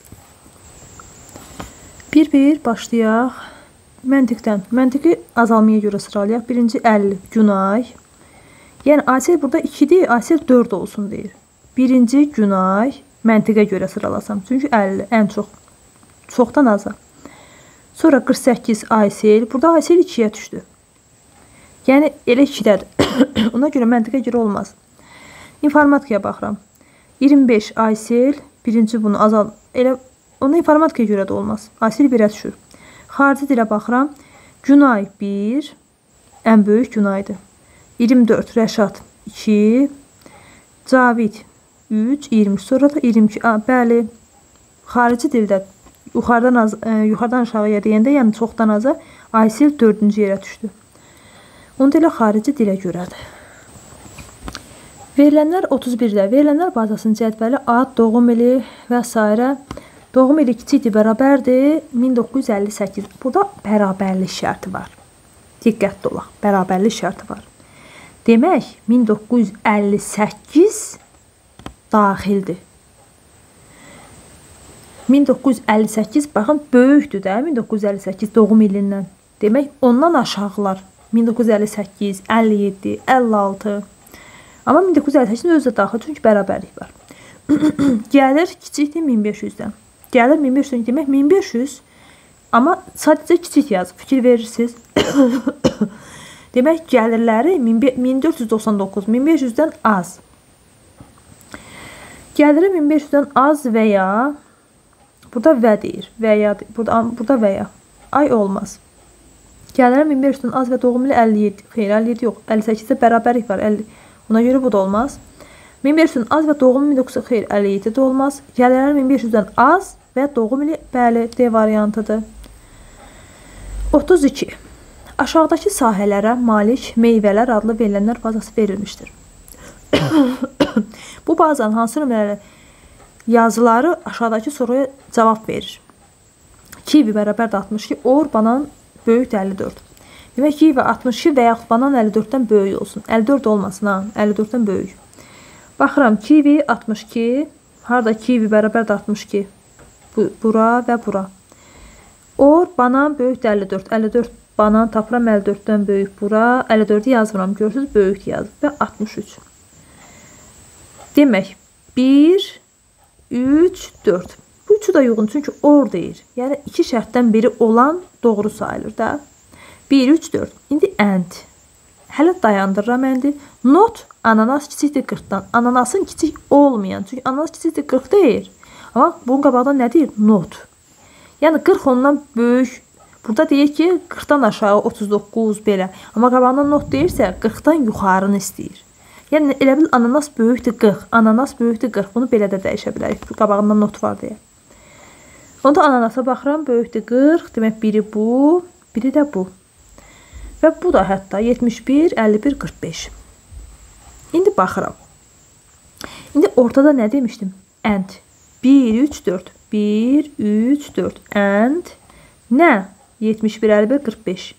Bir-bir başlayaq. Məntiqdən. Məntiqi azalmaya görə sıralayaq. Birinci əlli, Günay. Yəni, Aysel burada ikidir, Aysel dörd olsun deyir. Birinci Günay, məntiqə görə sıralasam. Çünki əlli, ən çox. Çoxdan aza. Sonra qırx səkkiz Aysel. Burada Aysel ikiyə düşdü. Yəni, elə ikidədir. Ona görə məntiqə görə olmaz. İnformatikaya baxıram. iyirmi beş Aysel. Birinci bunu azal. Elə, ona informatikaya görə də olmaz. Aysel birə düşür. Xarici dilə baxıram. Günay bir. Ən böyük Günaydır. iyirmi dörd Rəşad iki. Cavid üç. iyirmi. Sonra da iyirmi iki. A, bəli. Xarici dildə yuxarıdan, az, ə, yuxarıdan aşağıya deyəndə, yəni çoxdan aza Aysel dördüncü yerə düşdü. Onda elə xarici dilə görədir. Verilənlər otuz birdə. Verilənlər bazasının cədvəli ad, doğum ili və s. Doğum ili kiçikdir, bərabərdir min doqquz yüz əlli səkkiz. Burada bərabərlik şərti var. Diqqətli olaq, bərabərlik şərti var. Demək, min doqquz yüz əlli səkkiz daxildir. min doqquz yüz əlli səkkiz, baxın, böyükdür də min doqquz yüz əlli səkkiz doğum ilindən. Demək, ondan aşağılar. min doqquz yüz əlli səkkiz, əlli yeddi, əlli altı. Amma min doqquz yüz əlli səkkizin özü də daxil, çünki bərabərlik var. Gəlir kiçikdir min beş yüzdən. Gəlir min beş yüz demək min beş yüz, amma sadəcə kiçik yazıb, fikir verirsiniz. Demək, gəlirləri min dörd yüz doxsan doqquz, min beş yüzdən az. Gəliri min beş yüzdən az və ya, burada və deyir, və ya, burada, burada və ya, ay olmaz. Gəliri min beş yüzdən az və doğum ili əlli yeddi, xeyr, əlli yeddi yox, əlli səkkizdə bərabərlik var, əlli, ona görə bu da olmaz. min beş yüzdən az və doğum min doqquz yüz, xeyr, əlli yeddi də olmaz. Gəlirləri min beş yüzdən az və doğum ili, bəli, D variantıdır. otuz iki. Aşağıdakı sahələrə malik meyvələr adlı verilənlər bazası verilmişdir. Bu bazanın hansı nömrəli yazıları aşağıdakı soruya cavab verir. Kivi bərabər də altmış iki, or, banan böyük əlli dörd. Demək, kivi altmış iki və yaxud banan əlli dörddən böyük olsun. əlli dörd olmasın, ha, əlli dörddən böyük. Baxıram, kivi altmış iki, harada kivi bərabər də altmış iki, bura və bura. Or, banan böyük əlli dörd, əlli dörd banan tapıram əlli dörddən böyük bura. əlli dördü yazmıram. Görürsünüz, böyük yazıb və altmış üç. Demək, bir, üç, dörd. Bu üçü də yoxun, çünki or deyir. Yəni, iki şərtdən biri olan doğru sayılır da. bir, üç, dörd. İndi and. Hələ dayandırıram əndi. Not, ananas kiçikdir qırxdan. Ananasın kiçik olmayan. Çünki ananas kiçikdir qırx deyir. Amma bunun qabağında nə deyir? Not. Yəni, qırx ondan böyük. Burada deyir ki, qırxdan aşağı otuz doqquz belə. Amma qabağında not deyirsə, qırxdan yuxarını istəyir. Yəni, elə bil ananas böyükdür qırx. Ananas böyükdür qırx. Bunu belə də dəyişə bilərik. Qabağında not var deyə. Onda ananasa baxıram, böyükdür qırx. Demək, biri bu, biri də bu. Və bu da hətta yetmiş bir, əlli bir, qırx beş. İndi baxıram. İndi ortada nə demişdim? And. bir, üç, dörd. bir, üç, dörd. And. Nə? yetmiş bir, əlli bir, qırx beş.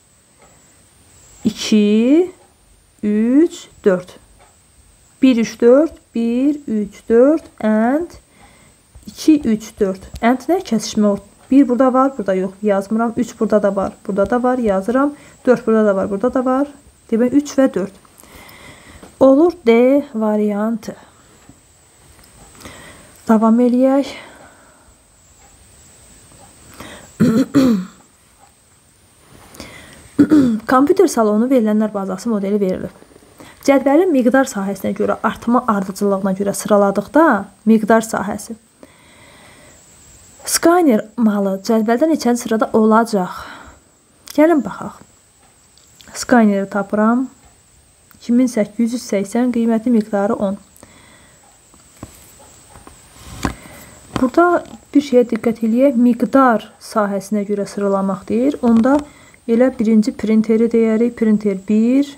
iki, üç, dörd. bir, üç, dörd. bir, üç, dörd. And. iki, üç, dörd. And nə? Kəsişmə. bir burada var, burada yox. Yazmıram. üç burada da var. Burada da var. Yazıram. dörd burada da var. Burada da var. Demək, üç və dörd. Olur D variantı. Davam eləyək. Kompüter salonu verilənlər bazası modeli verilir. Cədvəlin miqdar sahəsinə görə, artma ardıcıllığına görə sıraladıqda miqdar sahəsi. Skyner malı cədvəldə neçənci sırada olacaq? Gəlin baxaq. Skyneri tapıram. iki min səkkiz yüz səksən, qiyməti miqdarı on. Burada bir şeyə diqqət eləyək. Miqdar sahəsinə görə sıralamaq deyir. Onda elə birinci printeri deyərik. Printer bir.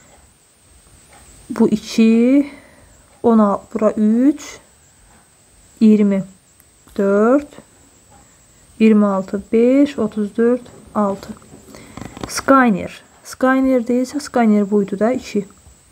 Bu iki. on altı. Bura üç. iyirmi dörd. iyirmi altı. beş. otuz dörd. altı. Skyner. Skyner deyilsə, Skyner buydu da iki.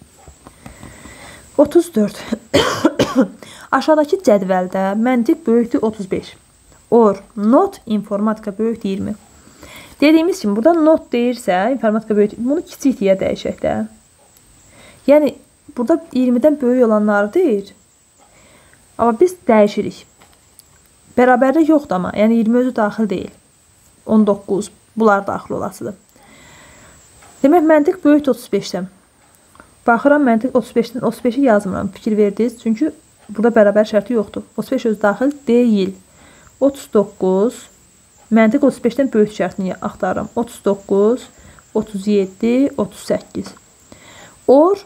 otuz dörd. Aşağıdakı cədvəldə məntiq böyükdür otuz beş. Or, not, informatika böyükdür iyirmi. Dediyimiz kimi, burada not deyirsə, informatika böyükdür. Bunu kiçik deyə dəyişək də. Yəni, burada iyirmidən böyük olanları deyir. Amma biz dəyişirik. Bərabərlik yoxdur amma. Yəni, iyirmi özü daxil deyil. on doqquz. Bunlar daxil olasıdır. Demək, məntiq böyükdür otuz beşdən. Baxıram, məntiq otuz beşdən otuz beşi yazmıram. Fikir verdiniz. Çünki burada bərabər şərti yoxdur. otuz beş öz daxil deyil. otuz doqquz. Məntiq otuz beşdən böyük şərtini axtarıram. otuz doqquz, otuz yeddi, otuz səkkiz. Or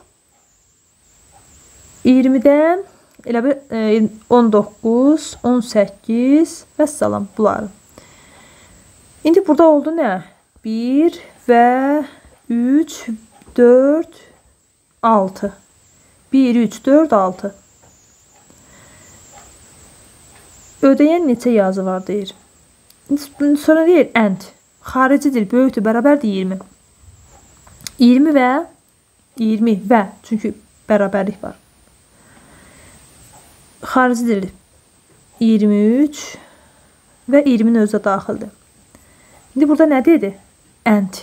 iyirmidən elə bir on doqquz, on səkkiz və salam bunları. İndi burada oldu nə? bir və üç, dörd, altı. bir, üç, dörd, altı. Ödəyən neçə yazı var deyir. Sonra deyir and. Xaricidir, böyükdür, bərabərdir iyirmi. iyirmi və iyirmi və çünki bərabərlik var. Xaricidir iyirmi üç və iyirminin özü daxildir. İndi burada nə dedi? And.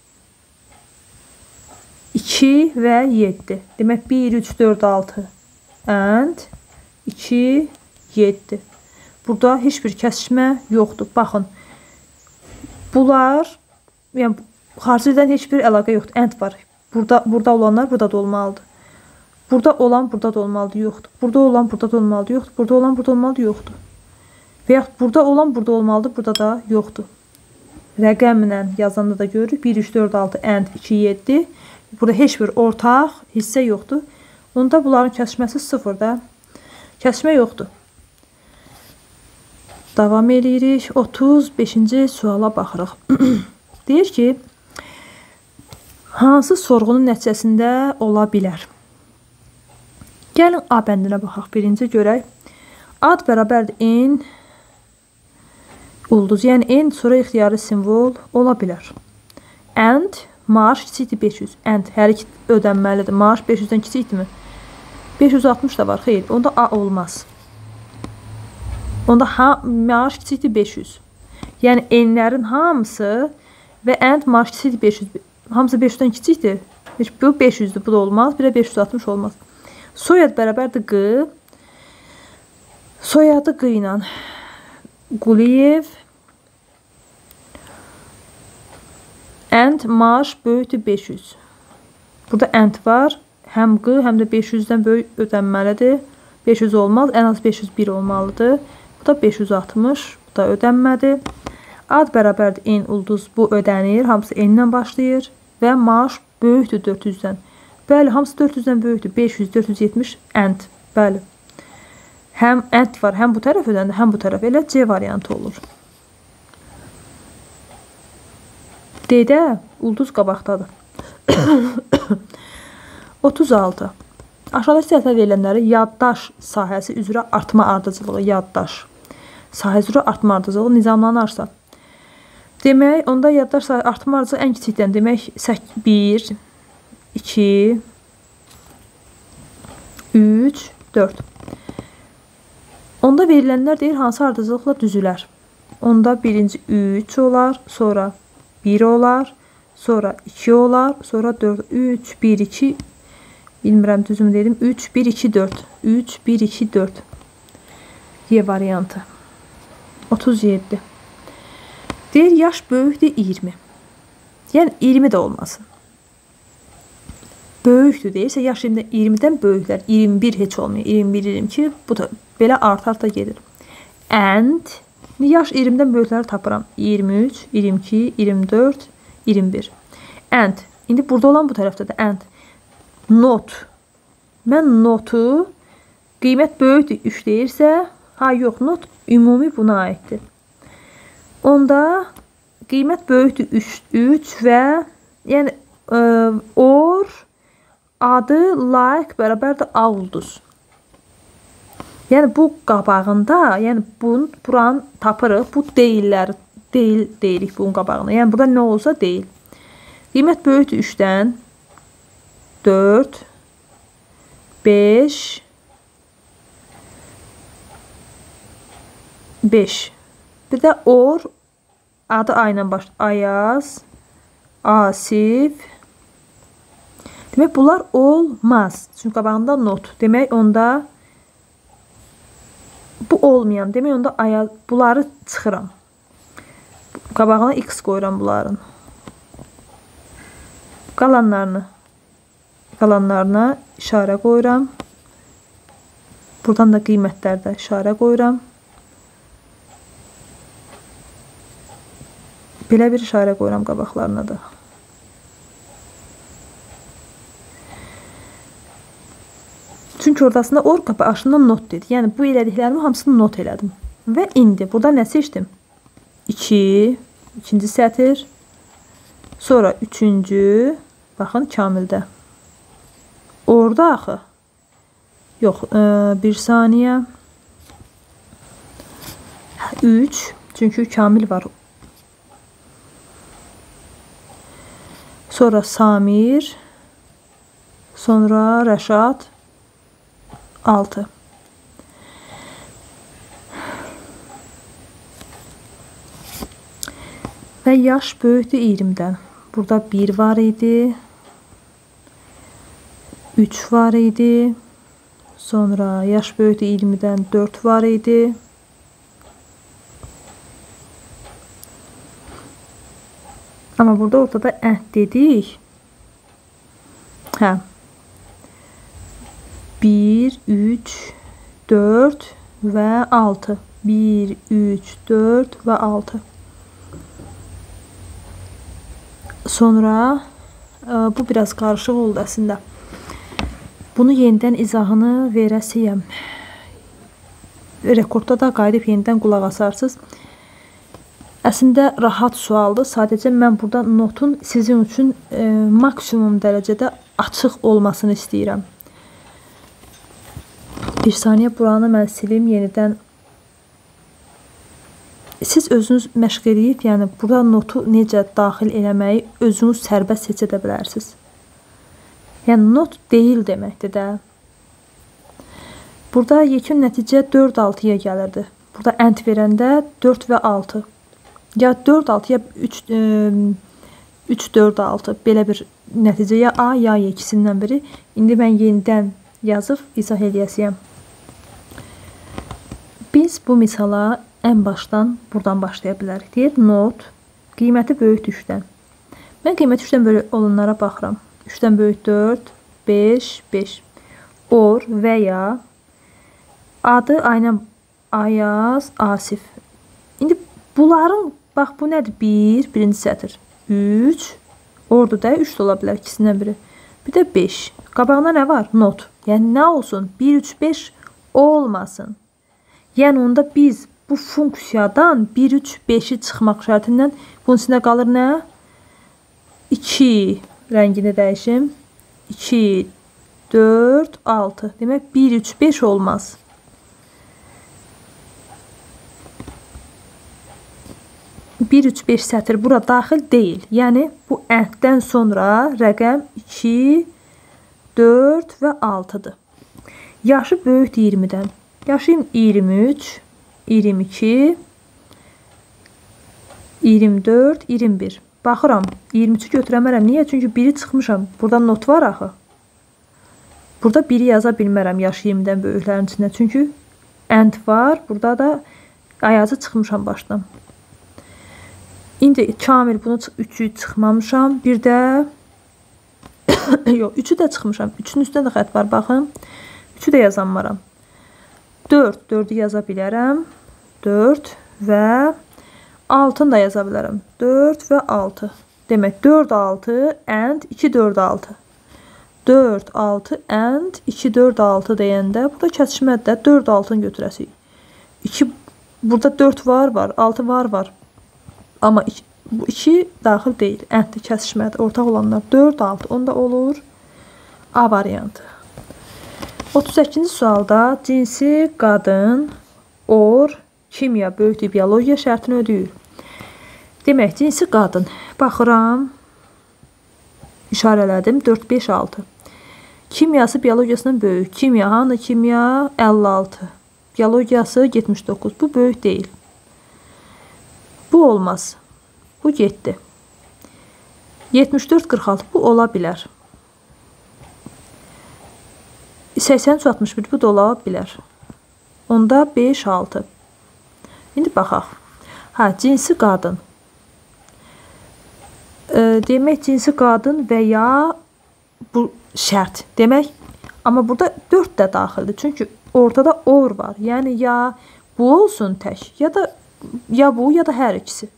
iki və yeddi. Demək bir, üç, dörd, altı. And. iki, yeddi. Burada heç bir kəsişmə yoxdur. Baxın. Bunlar, yəni, xaricidən heç bir əlaqə yoxdur. And var. Burada, burada olanlar burada da olmalıdır. Burada olan burada da olmalıdır. Yoxdur. Burada olan burada da olmalıdır. Yoxdur. Burada olan burada olmalıdır. Yoxdur. Və yaxud burada olan burada olmalıdır. Burada da yoxdur. Rəqəmlə yazanda da görürük. bir, üç, dörd, altı, and, iki, yeddi. Burada heç bir ortaq hissə yoxdur. Onda bunların kəsişməsi sıfırda. Kəsişmə yoxdur. Davam edirik. otuz beşinci suala baxırıq. Deyir ki, hansı sorğunun nəticəsində ola bilər? Gəlin A bəndinə baxaq. Birinci görək. Ad bərabərdir n ulduz. Yəni n sonra ixtiyari simvol ola bilər. And maaş kiçikdir beş yüz. And hər iki ödənməlidir. Maaş beş yüzdən kiçikdirmi? beş yüz altmış da var. Xeyr, onda A olmaz. Onda ha, maaş kiçikdir beş yüz. Yəni n'lərin hamısı və and marş kiçikdir beş yüz. Hamısı beş yüzdən kiçikdir. Bu beş yüzdür, bu da olmaz. Bir də beş yüz altmış olmaz. Soyad bərabərdir Q. Soyadı Q ilə Quliyev. And marş böyükdür beş yüz. Burada and var. Həm Q, həm də beş yüzdən böyük ödənməlidir. beş yüz olmaz. Ən az beş yüz bir olmalıdır. Bu da beş yüz altmış. Bu da ödənmədi. Ad bərabərdir N ulduz. Bu ödənir. Hamısı N ilə başlayır. Və maaş böyükdür dörd yüzdən. Bəli, hamısı dörd yüzdən böyükdür. beş yüz, dörd yüz yetmiş and. Bəli. Həm and var, həm bu tərəf ödəndi, həm bu tərəf. Elə C variantı olur. D-də ulduz qabaqdadır. otuz altı. Aşağıda siyasət verilənləri yaddaş sahəsi üzrə artma ardıcılığı, yaddaş sahəsi üzrə artma ardıcılığı nizamlanarsa. Demək, onda yaddaş sahəsi artma ardıcılığı ən kiçikdən, demək, bir, iki, üç, dörd. Onda verilənlər deyir, hansı ardıcılıqla düzülər? Onda birinci üç olar, sonra bir olar, sonra iki olar, sonra dörd, üç, bir, iki, bilmirəm düzümü dedim, üç, bir, iki, dörd, üç, bir, iki, dörd. Y variantı. otuz yeddi. Deyir, yaş böyükdür iyirmi. Yəni, iyirmi də olmasın. Böyükdür deyirsə, yaş iyirmidən böyüklər. iyirmi bir heç olmuyor. iyirmi bir, iyirmi iki, bu da belə art-arta gedir. And, yaş iyirmidən böyükləri tapıram. iyirmi üç, iyirmi iki, iyirmi dörd, iyirmi bir. And, indi burada olan bu tərəfdə də and. Not. Mən notu, qiymət böyükdür üç deyirsə, ha yox, not ümumi buna aiddir. Onda qiymət böyükdür üç və yəni ə, or adı like bərabərdir A ulduz. Yəni bu qabağında, yəni bunun buranı tapırıq. Bu deyillər, deyil deyirik bunun qabağında. Yəni burada nə olsa deyil. Qiymət böyükdür üçdən dörd, beş, beş. Bir də or adı A ilə başlayır. Ayaz, Asif. Demək bunlar olmaz. Çünki qabağında not. Demək onda bu olmayan. Demək onda Ayaz, bunları çıxıram. Qabağına X qoyuram bunların. Qalanlarını qalanlarına işarə qoyuram. Buradan da qiymətlərdə işarə qoyuram. Belə bir işarə qoyuram qabaqlarına da. Çünki ortasında or qapı aşından not dedi. Yəni bu elədiklərimi hamısını not elədim. Və indi burada nə seçdim? iki, ikinci sətir. Sonra üçüncü, baxın kamildə. Orada axı. Yox, e, bir saniyə. üç, çünki kamil var. Sonra Samir, sonra Rəşad, altı. Və yaş böyükdür iyirmidən. Burada bir var idi. üç var idi. Sonra yaş böyükdür iyirmidən dörd var idi. Amma burada ortada əhd dedik. Hə. bir, üç, dörd və altı. bir, üç, dörd və altı. Sonra bu biraz qarışıq oldu əslində. Bunu yenidən izahını verəsiyəm. Rekordda da qayıdıb yenidən qulaq asarsınız. Əslində rahat sualdır. Sadəcə mən burada notun sizin üçün e, maksimum dərəcədə açıq olmasını istəyirəm. Bir saniyə buranı mən silim yenidən. Siz özünüz məşq edib, yəni burada notu necə daxil eləməyi özünüz sərbəst seçə də bilərsiniz. Yəni not deyil deməkdir də. Burada yekun nəticə dörd altıya gəlirdi. Burada ənd verəndə dörd və altı. Ya dörd altı ya üç, üç, dörd, altı. Belə bir nəticə ya A, ya Y ikisindən biri. İndi mən yenidən yazıb izah edəcəyəm. Biz bu misala ən başdan buradan başlaya bilərik. Deyir, not qiyməti böyükdür üçdən. Mən qiyməti üçdən böyük olanlara baxıram. üçdən böyük dörd, beş, beş. Or və ya adı aynen Ayaz, Asif. İndi bunların, bax bu nədir? bir, birinci sətir. üç, orada da üç də ola bilər ikisindən biri. Bir də beş. Qabağına nə var? Not. Yəni nə olsun? bir, üç, beş olmasın. Yəni onda biz bu funksiyadan bir, üç, beşi çıxmaq şərtindən bunun içində qalır nə? iki rəngini dəyişim. iki, dörd, altı. Demək bir, üç, beş olmaz. bir, üç, beş sətir bura daxil deyil. Yəni bu ənddən sonra rəqəm iki, dörd və altıdır. Yaşı böyükdür iyirmidən. Yaşayım iyirmi üç, iyirmi iki, iyirmi dörd, iyirmi bir. Baxıram, iyirmi üçü götürəmərəm. Niyə? Çünki biri çıxmışam. Burada not var axı. Burada biri yaza bilmərəm yaş iyirmidən böyüklərin içində. Çünki ənd var. Burada da Ayazı çıxmışam başdan. İndi Kamil bunu üçü çıxmamışam. Bir də yox, üçü də çıxmışam. üçün üstündə də xət var, baxın. üçü də yazanmaram. dörd, dördü yaza bilərəm. dörd və altını da yaza bilərəm. dörd və altı. Demək dörd, altı, ənd iki, dörd, altı. dörd, altı, ənd iki, dörd, altı deyəndə bu da kəsişmədir. dörd, altını götürəsik. iki, burada dörd var, var. altı var, var. Amma iki, bu iki daxil deyil. Ənddə kəsişmədir. Ortaq olanlar dörd, altı. Onda olur A variantı. otuz səkkizinci sualda cinsi qadın, or, kimya, böyükdür, biologiya şərtini ödəyir. Demək, cinsi qadın. Baxıram, işarələdim. dörd, beş, altı. Kimyası biologiyasından böyük. Kimya, hanı kimya? əlli altı. Biologiyası yetmiş doqquz. Bu böyük deyil. Bu olmaz. Bu getdi. yetmiş dörd, qırx altı. Bu ola bilər. səksən üç, altmış bir. Bu da ola bilər. Onda beş, altı. İndi baxaq. Hə, cinsi qadın. E, demək, cinsi qadın və ya bu şərt. Demək, amma burada dörd də daxildir. Çünki ortada or var. Yəni, ya bu olsun tək, ya da ya bu, ya da hər ikisi.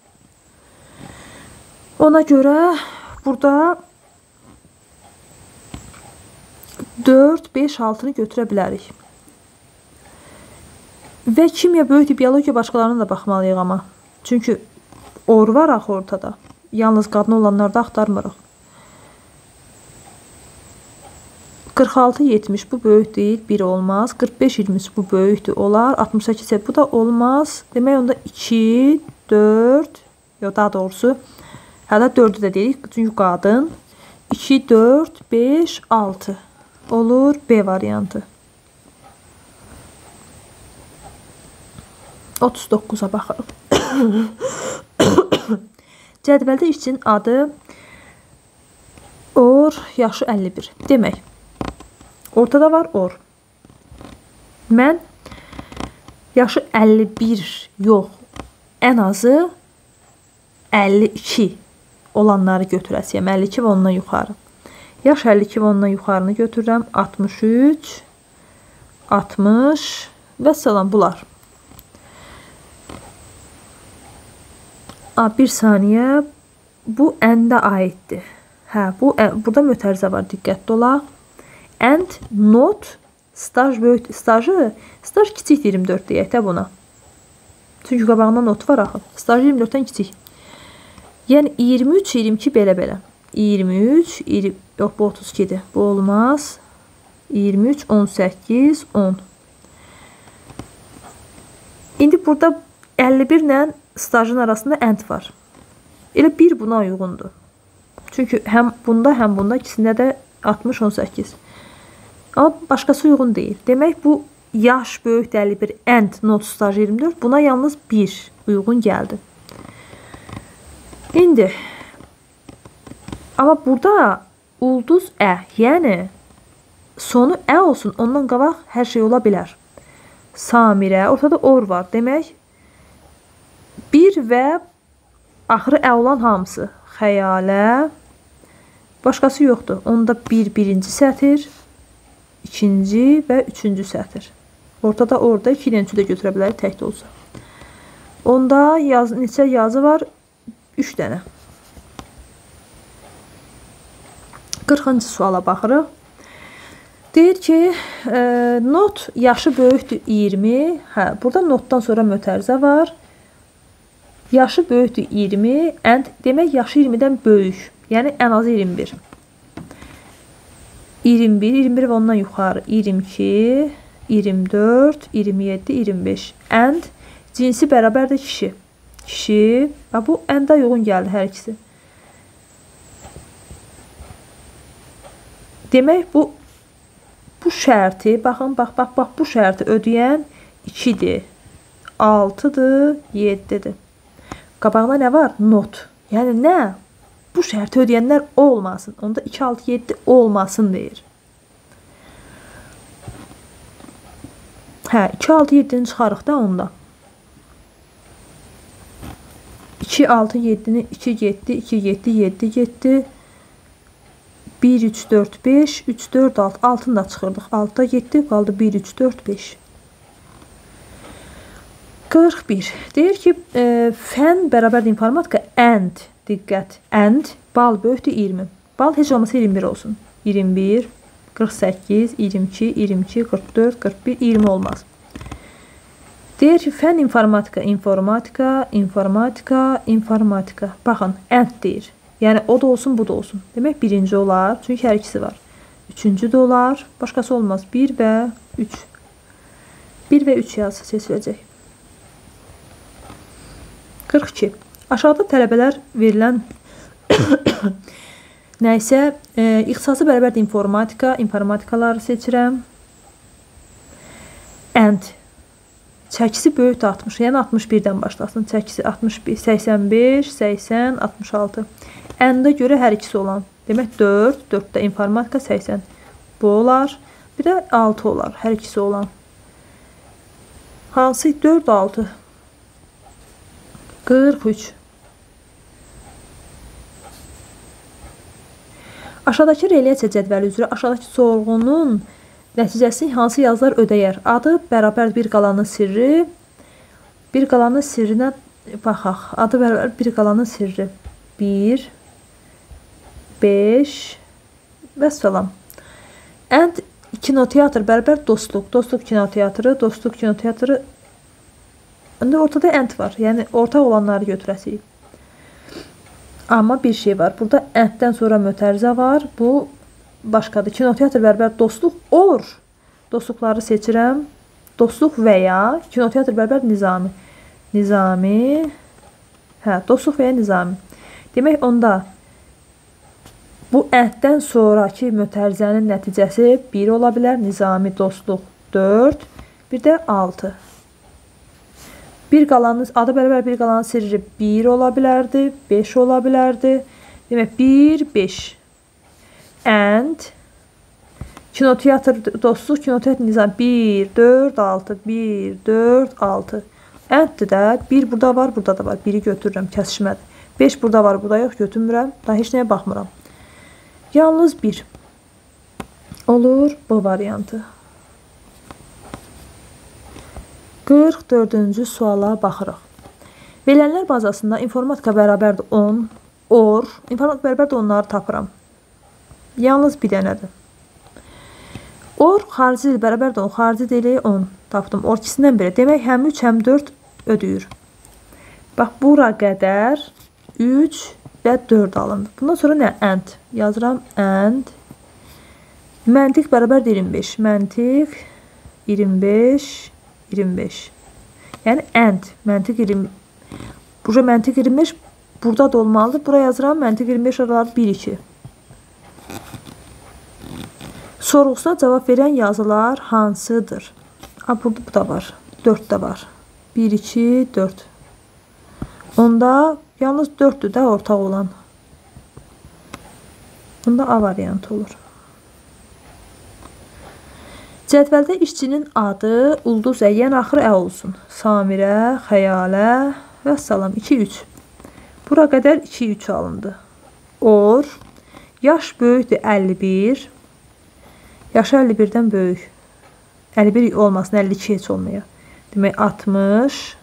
Ona görə burada dörd, beş, altını götürə bilərik. Və kimya, böyükdür, biologiya başqalarına da baxmalıyıq amma. Çünki or var axı ortada. Yalnız qadın olanlarda axtarmırıq. qırx altı, yetmiş bu böyük deyil, bir olmaz. qırx beş, iyirmi üç bu böyükdür, olar. altmış səkkiz bu da olmaz. Demək onda iki, dörd, yox daha doğrusu hələ dördü də deyirik. Çünki qadın. iki, dörd, beş, altı olur B variantı. otuz doqquza baxırıq. Cədvəldə işçinin adı or, yaşı əlli bir. Demək, ortada var or. Mən yaşı əlli bir yox, ən azı əlli iki olanları götürəsiyəm. əlli iki və ondan yuxarı. Yaş əlli iki və ondan yuxarını götürürəm. altmış üç, altmış və salam bunlar. A, bir saniyə. Bu əndə aiddir. Hə, bu burada mötərizə var. Diqqətli olaq. Ənd, not, staj böyük, stajı, staj kiçik iyirmi dörd deyək də buna. Çünki qabağında not var axı. Staj iyirmi dörddən kiçik. Yəni iyirmi üç, iyirmi iki belə-belə. iyirmi üç, iyirmi, yox bu otuz ikidir. Bu olmaz. iyirmi üç, on səkkiz, on. İndi burada əlli bir ilə stajın arasında ənd var. Elə bir buna uyğundur. Çünki həm bunda, həm bunda ikisində də altmış, on səkkiz. Amma başqası uyğun deyil. Demək, bu yaş böyük əlli bir, ənd, not, staj iyirmi dörd. Buna yalnız bir uyğun gəldi. İndi Amma burada ulduz ə, yəni sonu ə olsun, ondan qabaq hər şey ola bilər. Samirə, ortada or var. Demək, bir və axırı ə olan hamısı. Xəyalə, başqası yoxdur. Onda bir birinci sətir, ikinci və üçüncü sətir. Ortada orada iki dənə də götürə bilərik, tək də olsa. Onda yaz, neçə yazı var? üç dənə. qırxıncı suala baxırıq. Deyir ki, e, not yaşı böyükdür iyirmi. Hə, burada notdan sonra mötərizə var. Yaşı böyükdür iyirmi. And demək yaşı iyirmidən böyük. Yəni ən azı iyirmi bir. iyirmi bir, iyirmi bir və ondan yuxarı. iyirmi iki, iyirmi dörd, iyirmi yeddi, iyirmi beş. And cinsi bərabərdir kişi. Kişi. Və bu and-a uyğun gəldi hər ikisi. Demək bu bu şərti, baxın, bax, bax, bax, bu şərti ödəyən ikidir, altıdır, yeddidir. Qabağına nə var? Not. Yəni nə? Bu şərti ödəyənlər olmasın. Onda iki, altı, yeddi olmasın deyir. Hə, iki, altı, yeddini çıxarıq da onda. iki, altı, yeddini iki, yeddi, iki, yeddi, yeddi, yeddi. bir, üç, dörd, beş, üç, dörd, altı. altını da çıxırdıq. altıda yeddi qaldı. bir, üç, dörd, beş. qırx bir. Deyir ki, e, fən bərabərdir informatika. And. Diqqət. And. Bal böyükdür iyirmi. Bal heç olmasa iyirmi bir olsun. iyirmi bir, qırx səkkiz, iyirmi iki, iyirmi iki, qırx dörd, qırx bir, iyirmi olmaz. Deyir ki, fən informatika. İnformatika, informatika, informatika. Baxın, and deyir. Yəni o da olsun, bu da olsun. Demək birinci olar. Çünki hər ikisi var. Üçüncü də olar. Başqası olmaz. bir və üç. bir və üç yazı seçiləcək. qırx iki. Aşağıda tələbələr verilən nəysə, e, ixtisası bərabərdir informatika, informatikaları seçirəm. And. Çəkisi böyükdür altmış. Yəni altmış birdən başlasın. Çəkisi altmış bir, səksən beş, səksən, altmış altı. And-a görə hər ikisi olan. Demək dörd, dörddə informatika, səksən. Bu olar. Bir də altı olar. Hər ikisi olan. Hansı? dörd, altı. qırx üç. Aşağıdakı realyasiya cədvəli üzrə aşağıdakı sorğunun nəticəsini hansı yazılar ödəyər? Adı bərabər bir qalanın sirri. Bir qalanın sirrinə baxaq. Adı bərabər bir qalanın sirri. bir, beş və salam. And kinoteatr bərabər dostluq. Dostluq kinoteatrı, dostluq kinoteatrı. İndi ortada and var. Yəni ortaq olanları götürəsiyik. Amma bir şey var. Burada and-dən sonra mötərizə var. Bu başqadır. Kinoteatr bərabər dostluq or. Dostluqları seçirəm. Dostluq və ya kinoteatr bərabər nizami. Nizami. Hə, dostluq və ya nizami. Demək onda bu and-dən sonraki mötərizənin nəticəsi bir ola bilər. Nizami, dostluq dörd. Bir də altı. Bir qalanın, adı bərabər bir qalanın sirri bir ola bilərdi. beş ola bilərdi. Demək bir, beş. And kinoteatr dostluq, kinoteatr nizam bir, dörd, altı. bir, dörd, altı. And-dir də bir burada var, burada da var. biri götürürəm, kəsişmədir. beş burada var, burada yox, götürmürəm. Daha heç nəyə baxmıram. Yalnız bir olur bu variantı. qırx dördüncü suala baxırıq. Verilənlər bazasında informatika bərabərdir on, or, informatika bərabərdir onları tapıram. Yalnız bir dənədir. Or xarici dil bərabərdir on, xarici dili on tapdım. Or ikisindən biri. Demək həm üç, həm dörd ödəyir. Bax, bura qədər üç və dörd alındı. Bundan sonra nə? And. Yazıram and. Məntiq bərabər iyirmi beş. Məntiq iyirmi beş, iyirmi beş. Yəni and. Məntiq iyirmi beş. Burada məntiq iyirmi beş burada da olmalıdır. Buraya yazıram məntiq iyirmi beş araları bir, iki. Sorğusuna cavab verən yazılar hansıdır? Ha, burada bu da var. dörd də var. bir, iki, dörd. Onda yalnız dörddür də ortaq olan. Bunda A variantı olur. Cədvəldə işçinin adı ulduz ə, yəni axırı ə olsun. Samirə, Xəyalə və salam. iki üç. Bura qədər iki üç alındı. Or. Yaş böyükdür əlli bir. Yaşı əlli birdən böyük. əlli bir olmasın, əlli iki heç olmuyor. Demək altmış.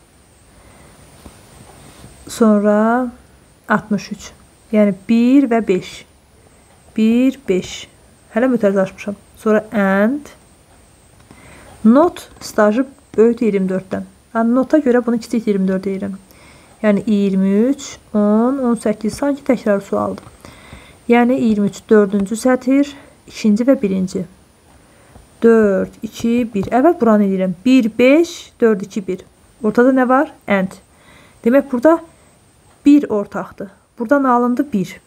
Sonra altmış üç. Yəni bir və beş. bir, beş. Hələ mütərizləşmişəm. Sonra and. Not stajı böyükdür iyirmi dörddən. Yəni nota görə bunu kiçik iyirmi dörd deyirəm. Yəni iyirmi üç, on, on səkkiz. Sanki təkrar sualdır. Yəni iyirmi üç dördüncü sətir, ikinci və birinci. dörd, iki, bir. Əvvəl buranı edirəm. bir, beş, dörd, iki, bir. Ortada nə var? And. Demək burada bir ortaqdır. Buradan alındı bir.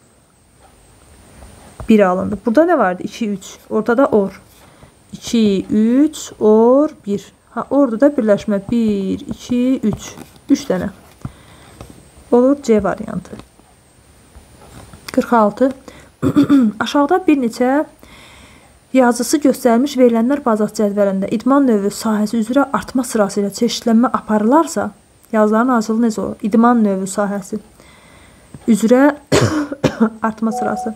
bir alındı. Burada nə vardı? iki, üç. Ortada or. iki, üç, or, bir. Ha, orada da birləşmə. bir, iki, üç. üç dənə. Olur C variantı. qırx altı. Aşağıda bir neçə yazısı göstərilmiş verilənlər bazat cədvəlində idman növü sahəsi üzrə artma sırası ilə çeşidlənmə aparılarsa, yazıların hazırlığı necə olur? İdman növü sahəsi üzrə artma sırası.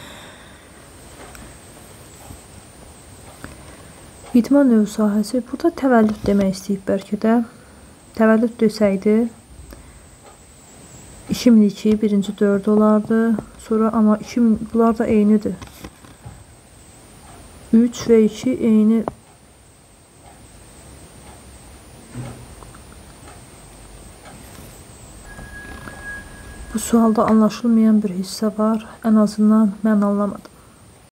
İdman növü sahəsi. Burada təvəllüd demək istəyib bəlkə də. Təvəllüd desəydi iki min iki birinci dörd olardı. Sonra amma iki min bunlar da eynidir. üç və iki eyni. Bu sualda anlaşılmayan bir hissə var. Ən azından mən anlamadım.